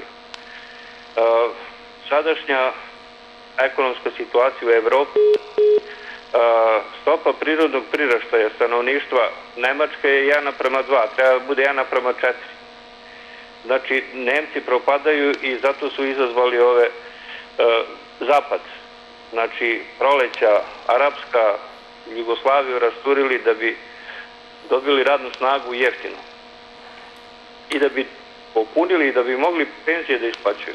Sadašnja ekonomska situacija u Evropi, stopa prirodnog priraštaja stanovništva Nemačke je 1:2, treba da bude 1:4. Znači, Nemci propadaju i zato su izazvali ove zapad. Znači, proleća, arapska, Jugoslaviju rasturili da bi dobili radnu snagu jeftino. I da bi popunili i da bi mogli penzije da isplaćuju.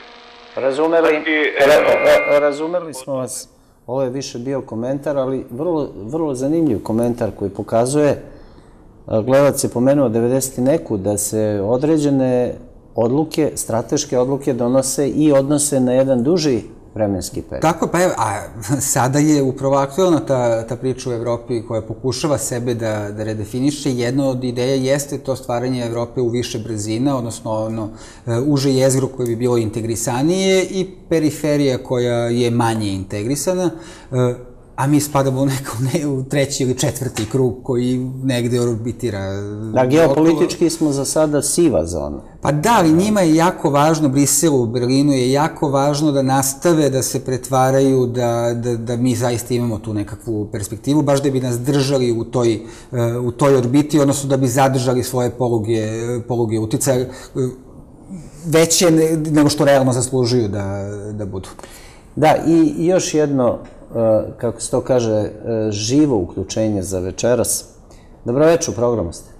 Razumeli smo vas. Ovo je više bio komentar, ali vrlo zanimljiv komentar koji pokazuje, gledalac je pomenuo 90. neku, da se određene odluke, strateške odluke donose i odnose na jedan duži vremenski period. Tako, pa evo, a sada je upravo aktualna ta priča u Evropi koja pokušava sebe da redefiniše. Jedna od ideja jeste to stvaranje Evrope u više brzina, odnosno uže jezgro koje bi bilo integrisanije i periferija koja je manje integrisana, a mi spadamo u treći ili četvrti krug koji negde orbitira. Da, geopolitički smo za sada siva zona. Pa da, ali njima je jako važno, Briselu, Berlinu je jako važno da nastave da se pretvaraju, da mi zaista imamo tu nekakvu perspektivu, baš da bi nas držali u toj orbiti, odnosno da bi zadržali svoje poluge uticaja veće nego što realno zaslužuju da budu. Da, i još jedno, kako se to kaže, živo uključenje za večeras. Dobroveče, u programu ste.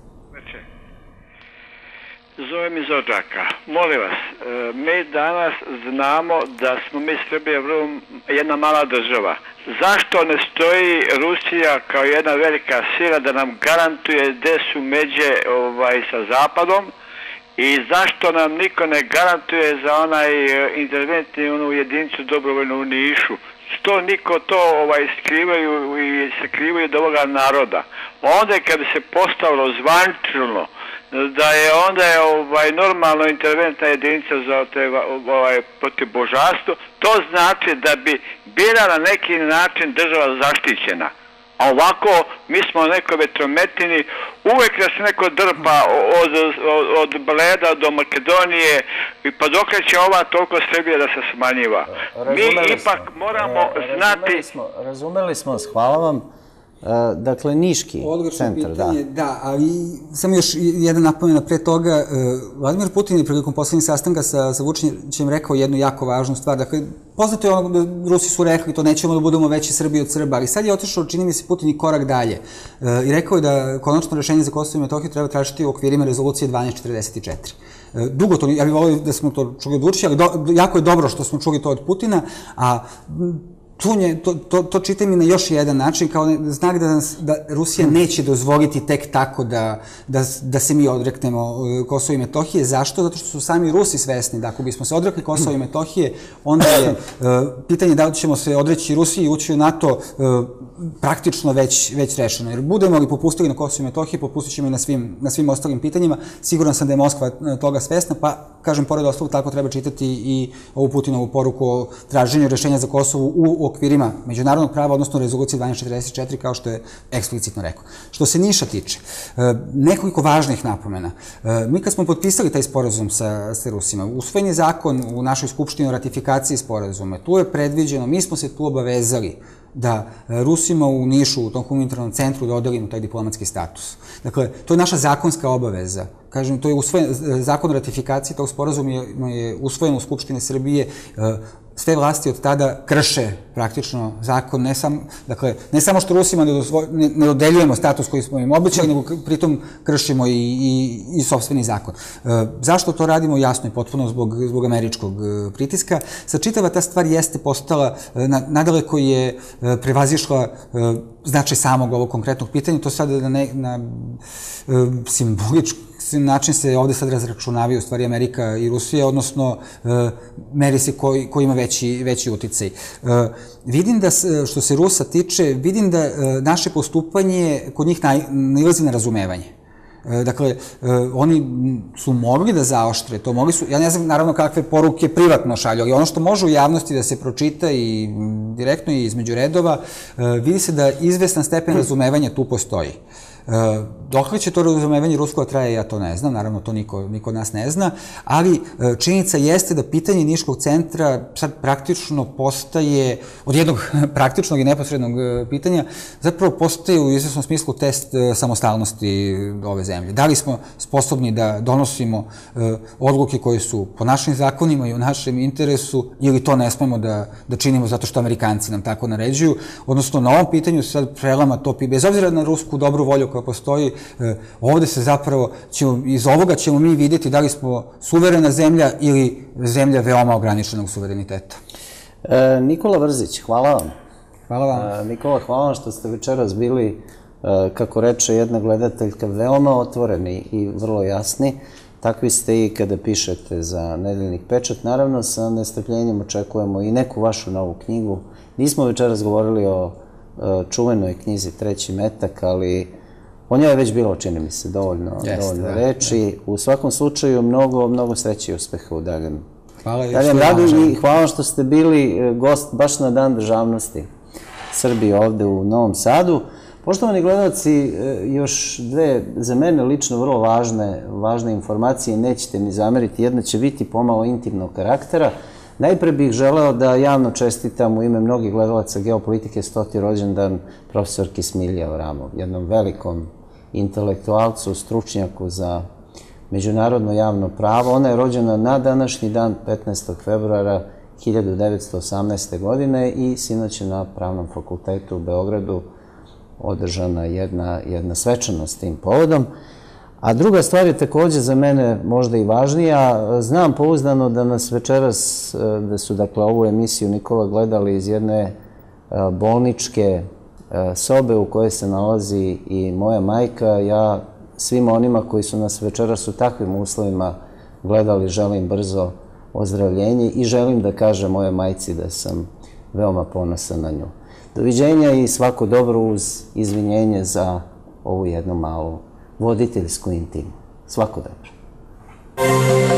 Zovem iz Odžaka. Molim vas, mi danas znamo da smo mi Srbija jedna mala država. Zašto ne stoji Rusija kao jedna velika sila da nam garantuje gde su međe sa Zapadom i zašto nam niko ne garantuje za onaj interventni jedinicu dobrovoljnu u Nišu? Što niko to skrivaju i sakrivaju od ovoga naroda? Onda kad bi se postavilo zvančno da je onda normalno interventna jedinica za protiv božanstva, to znači da bi bila na neki način država zaštićena. A ovako, mi smo na nekoj vetrometini, uvek da se neko drpa od Bleda do Makedonije, pa dok će ova toliko Srbija da se smanjiva. Mi ipak moramo znati... Razumeli smo vas, hvala vam. Dakle, Niški centar, da. Da, ali samo još jedan napomena pre toga. Vladimir Putin je prilikom poslednjeg sastanka sa Vučićem rekao jednu jako važnu stvar. Dakle, poznato je ono da Rusi su rekli to nećemo da budemo veći Srbi od Srba, ali sad je otišao, čini mi se, Putin i korak dalje. I rekao je da konačno rešenje za Kosovo i Metohiju treba tražiti u okvirima rezolucije 1244. Dugo to, ja bih volio da smo to čuli od Vučića, ali jako je dobro što smo čuli to od Putina, a to čitam i na još jedan način, kao znak da Rusija neće dozvoliti tek tako da se mi odreknemo Kosova i Metohije. Zašto? Zato što su sami Rusi svesni da ako bismo se odrekli Kosova i Metohije, onda je pitanje da li ćemo se odreći Rusiji i ući u NATO praktično već rešeno. Jer budemo li popustili na Kosovo i Metohije, popustit ćemo i na svim ostalim pitanjima. Siguran sam da je Moskva toga svesna, pa, kažem, pored ostalog, tako treba čitati i ovu Putinovu poruku o traženju rešenja za Kosovo u okvirima međunarodnog prava, odnosno rezolucije 1244, kao što je eksplicitno rekao. Što se Niša tiče, nekoliko važnih napomena. Mi kad smo potpisali taj sporazum sa Rusima, usvojen je zakon u našoj skupštini o ratifikaciji sporazuma. Tu je predviđeno, mi smo se tu obavezali da Rusima u Nišu, u tom humanitarnom centru, dodelimo taj diplomatski status. Dakle, to je naša zakonska obaveza. Kažem, to je zakon o ratifikaciji tog sporazuma je usvojen u Skupštini Srbije. Sve vlasti od tada krše praktično zakon, ne samo što Rusima ne dodeljujemo status koji smo im obećali, nego pritom kršimo i sopstveni zakon. Zašto to radimo? Jasno je potpuno zbog američkog pritiska. Sad čitava ta stvar jeste postala, nadaleko je prevazišla značaj samog ovog konkretnog pitanja, to sada na simbolički način se ovde sad razračunavaju u stvari Amerika i Rusija, odnosno meri se ko ima veći uticaj. Vidim da, što se Rusa tiče, vidim da naše postupanje kod njih nailazi na razumevanje. Dakle, oni su mogli da zaoštre, to mogli su, ja ne znam naravno kakve poruke privatno šalju, ali ono što može u javnosti da se pročita i direktno i između redova, vidi se da izvestan stepen razumevanja tu postoji. Dokle će to razumevanje ruskog traje, ja to ne znam, naravno to niko od nas ne zna, ali činjenica jeste da pitanje Niškog centra sad praktično postaje, od jednog praktičnog i neposrednog pitanja, zapravo postaje u izvesnom smislu test samostalnosti ove zemlje. Da li smo sposobni da donosimo odluke koje su po našim zakonima i u našem interesu, ili to ne smemo da činimo zato što Amerikanci nam tako naređuju, odnosno na ovom pitanju se sad prelama to, bez obzira na rusku dobru volju koja postoji, ovde se zapravo, iz ovoga ćemo mi vidjeti da li smo suverena zemlja ili zemlja veoma ograničenog suvereniteta. Nikola Vrzić, hvala vam. Hvala vam. Nikola, hvala vam što ste večeras bili, kako reče jedna gledateljka, veoma otvoreni i vrlo jasni. Takvi ste i kada pišete za Nedeljnik Pečat. Naravno, sa nestrpljenjem očekujemo i neku vašu novu knjigu. Nismo večeras govorili o čuvenoj knjizi Treći metak, ali o njoj je već bilo, čini mi se, dovoljno reči. U svakom slučaju, mnogo sreće i uspeha u daljem radu i hvala što ste bili gost baš na Dan državnosti Srbije ovde u Novom Sadu. Poštovani gledalci, još dve za mene lično vrlo važne informacije, nećete mi zameriti, jedna će biti pomalo intimnog karaktera. Najpre bih želeo da javno čestitam u ime mnogih gledalaca Geopolitike 100. rođendan profesorki Smilji Avramov, jednom velikom intelektualcu, stručnjaku za međunarodno javno pravo. Ona je rođena na današnji dan, 15. februara 1918. godine i sinoć je na Pravnom fakultetu u Beogradu održana jedna svečanost tim povodom. A druga stvar je takođe za mene možda i važnija. Znam pouzdano da nas večeras, da su dakle ovu emisiju Nikola gledali iz jedne bolničke sobe u kojoj se nalazi i moja majka. Ja svima onima koji su nas večeras u takvim uslovima gledali želim brzo ozdravljenje i želim da kažem moje majci da sam veoma ponosan na nju. Doviđenja i svako dobro uz izvinjenje za ovu jednu malu voditeljsku intimu. Svako dobro.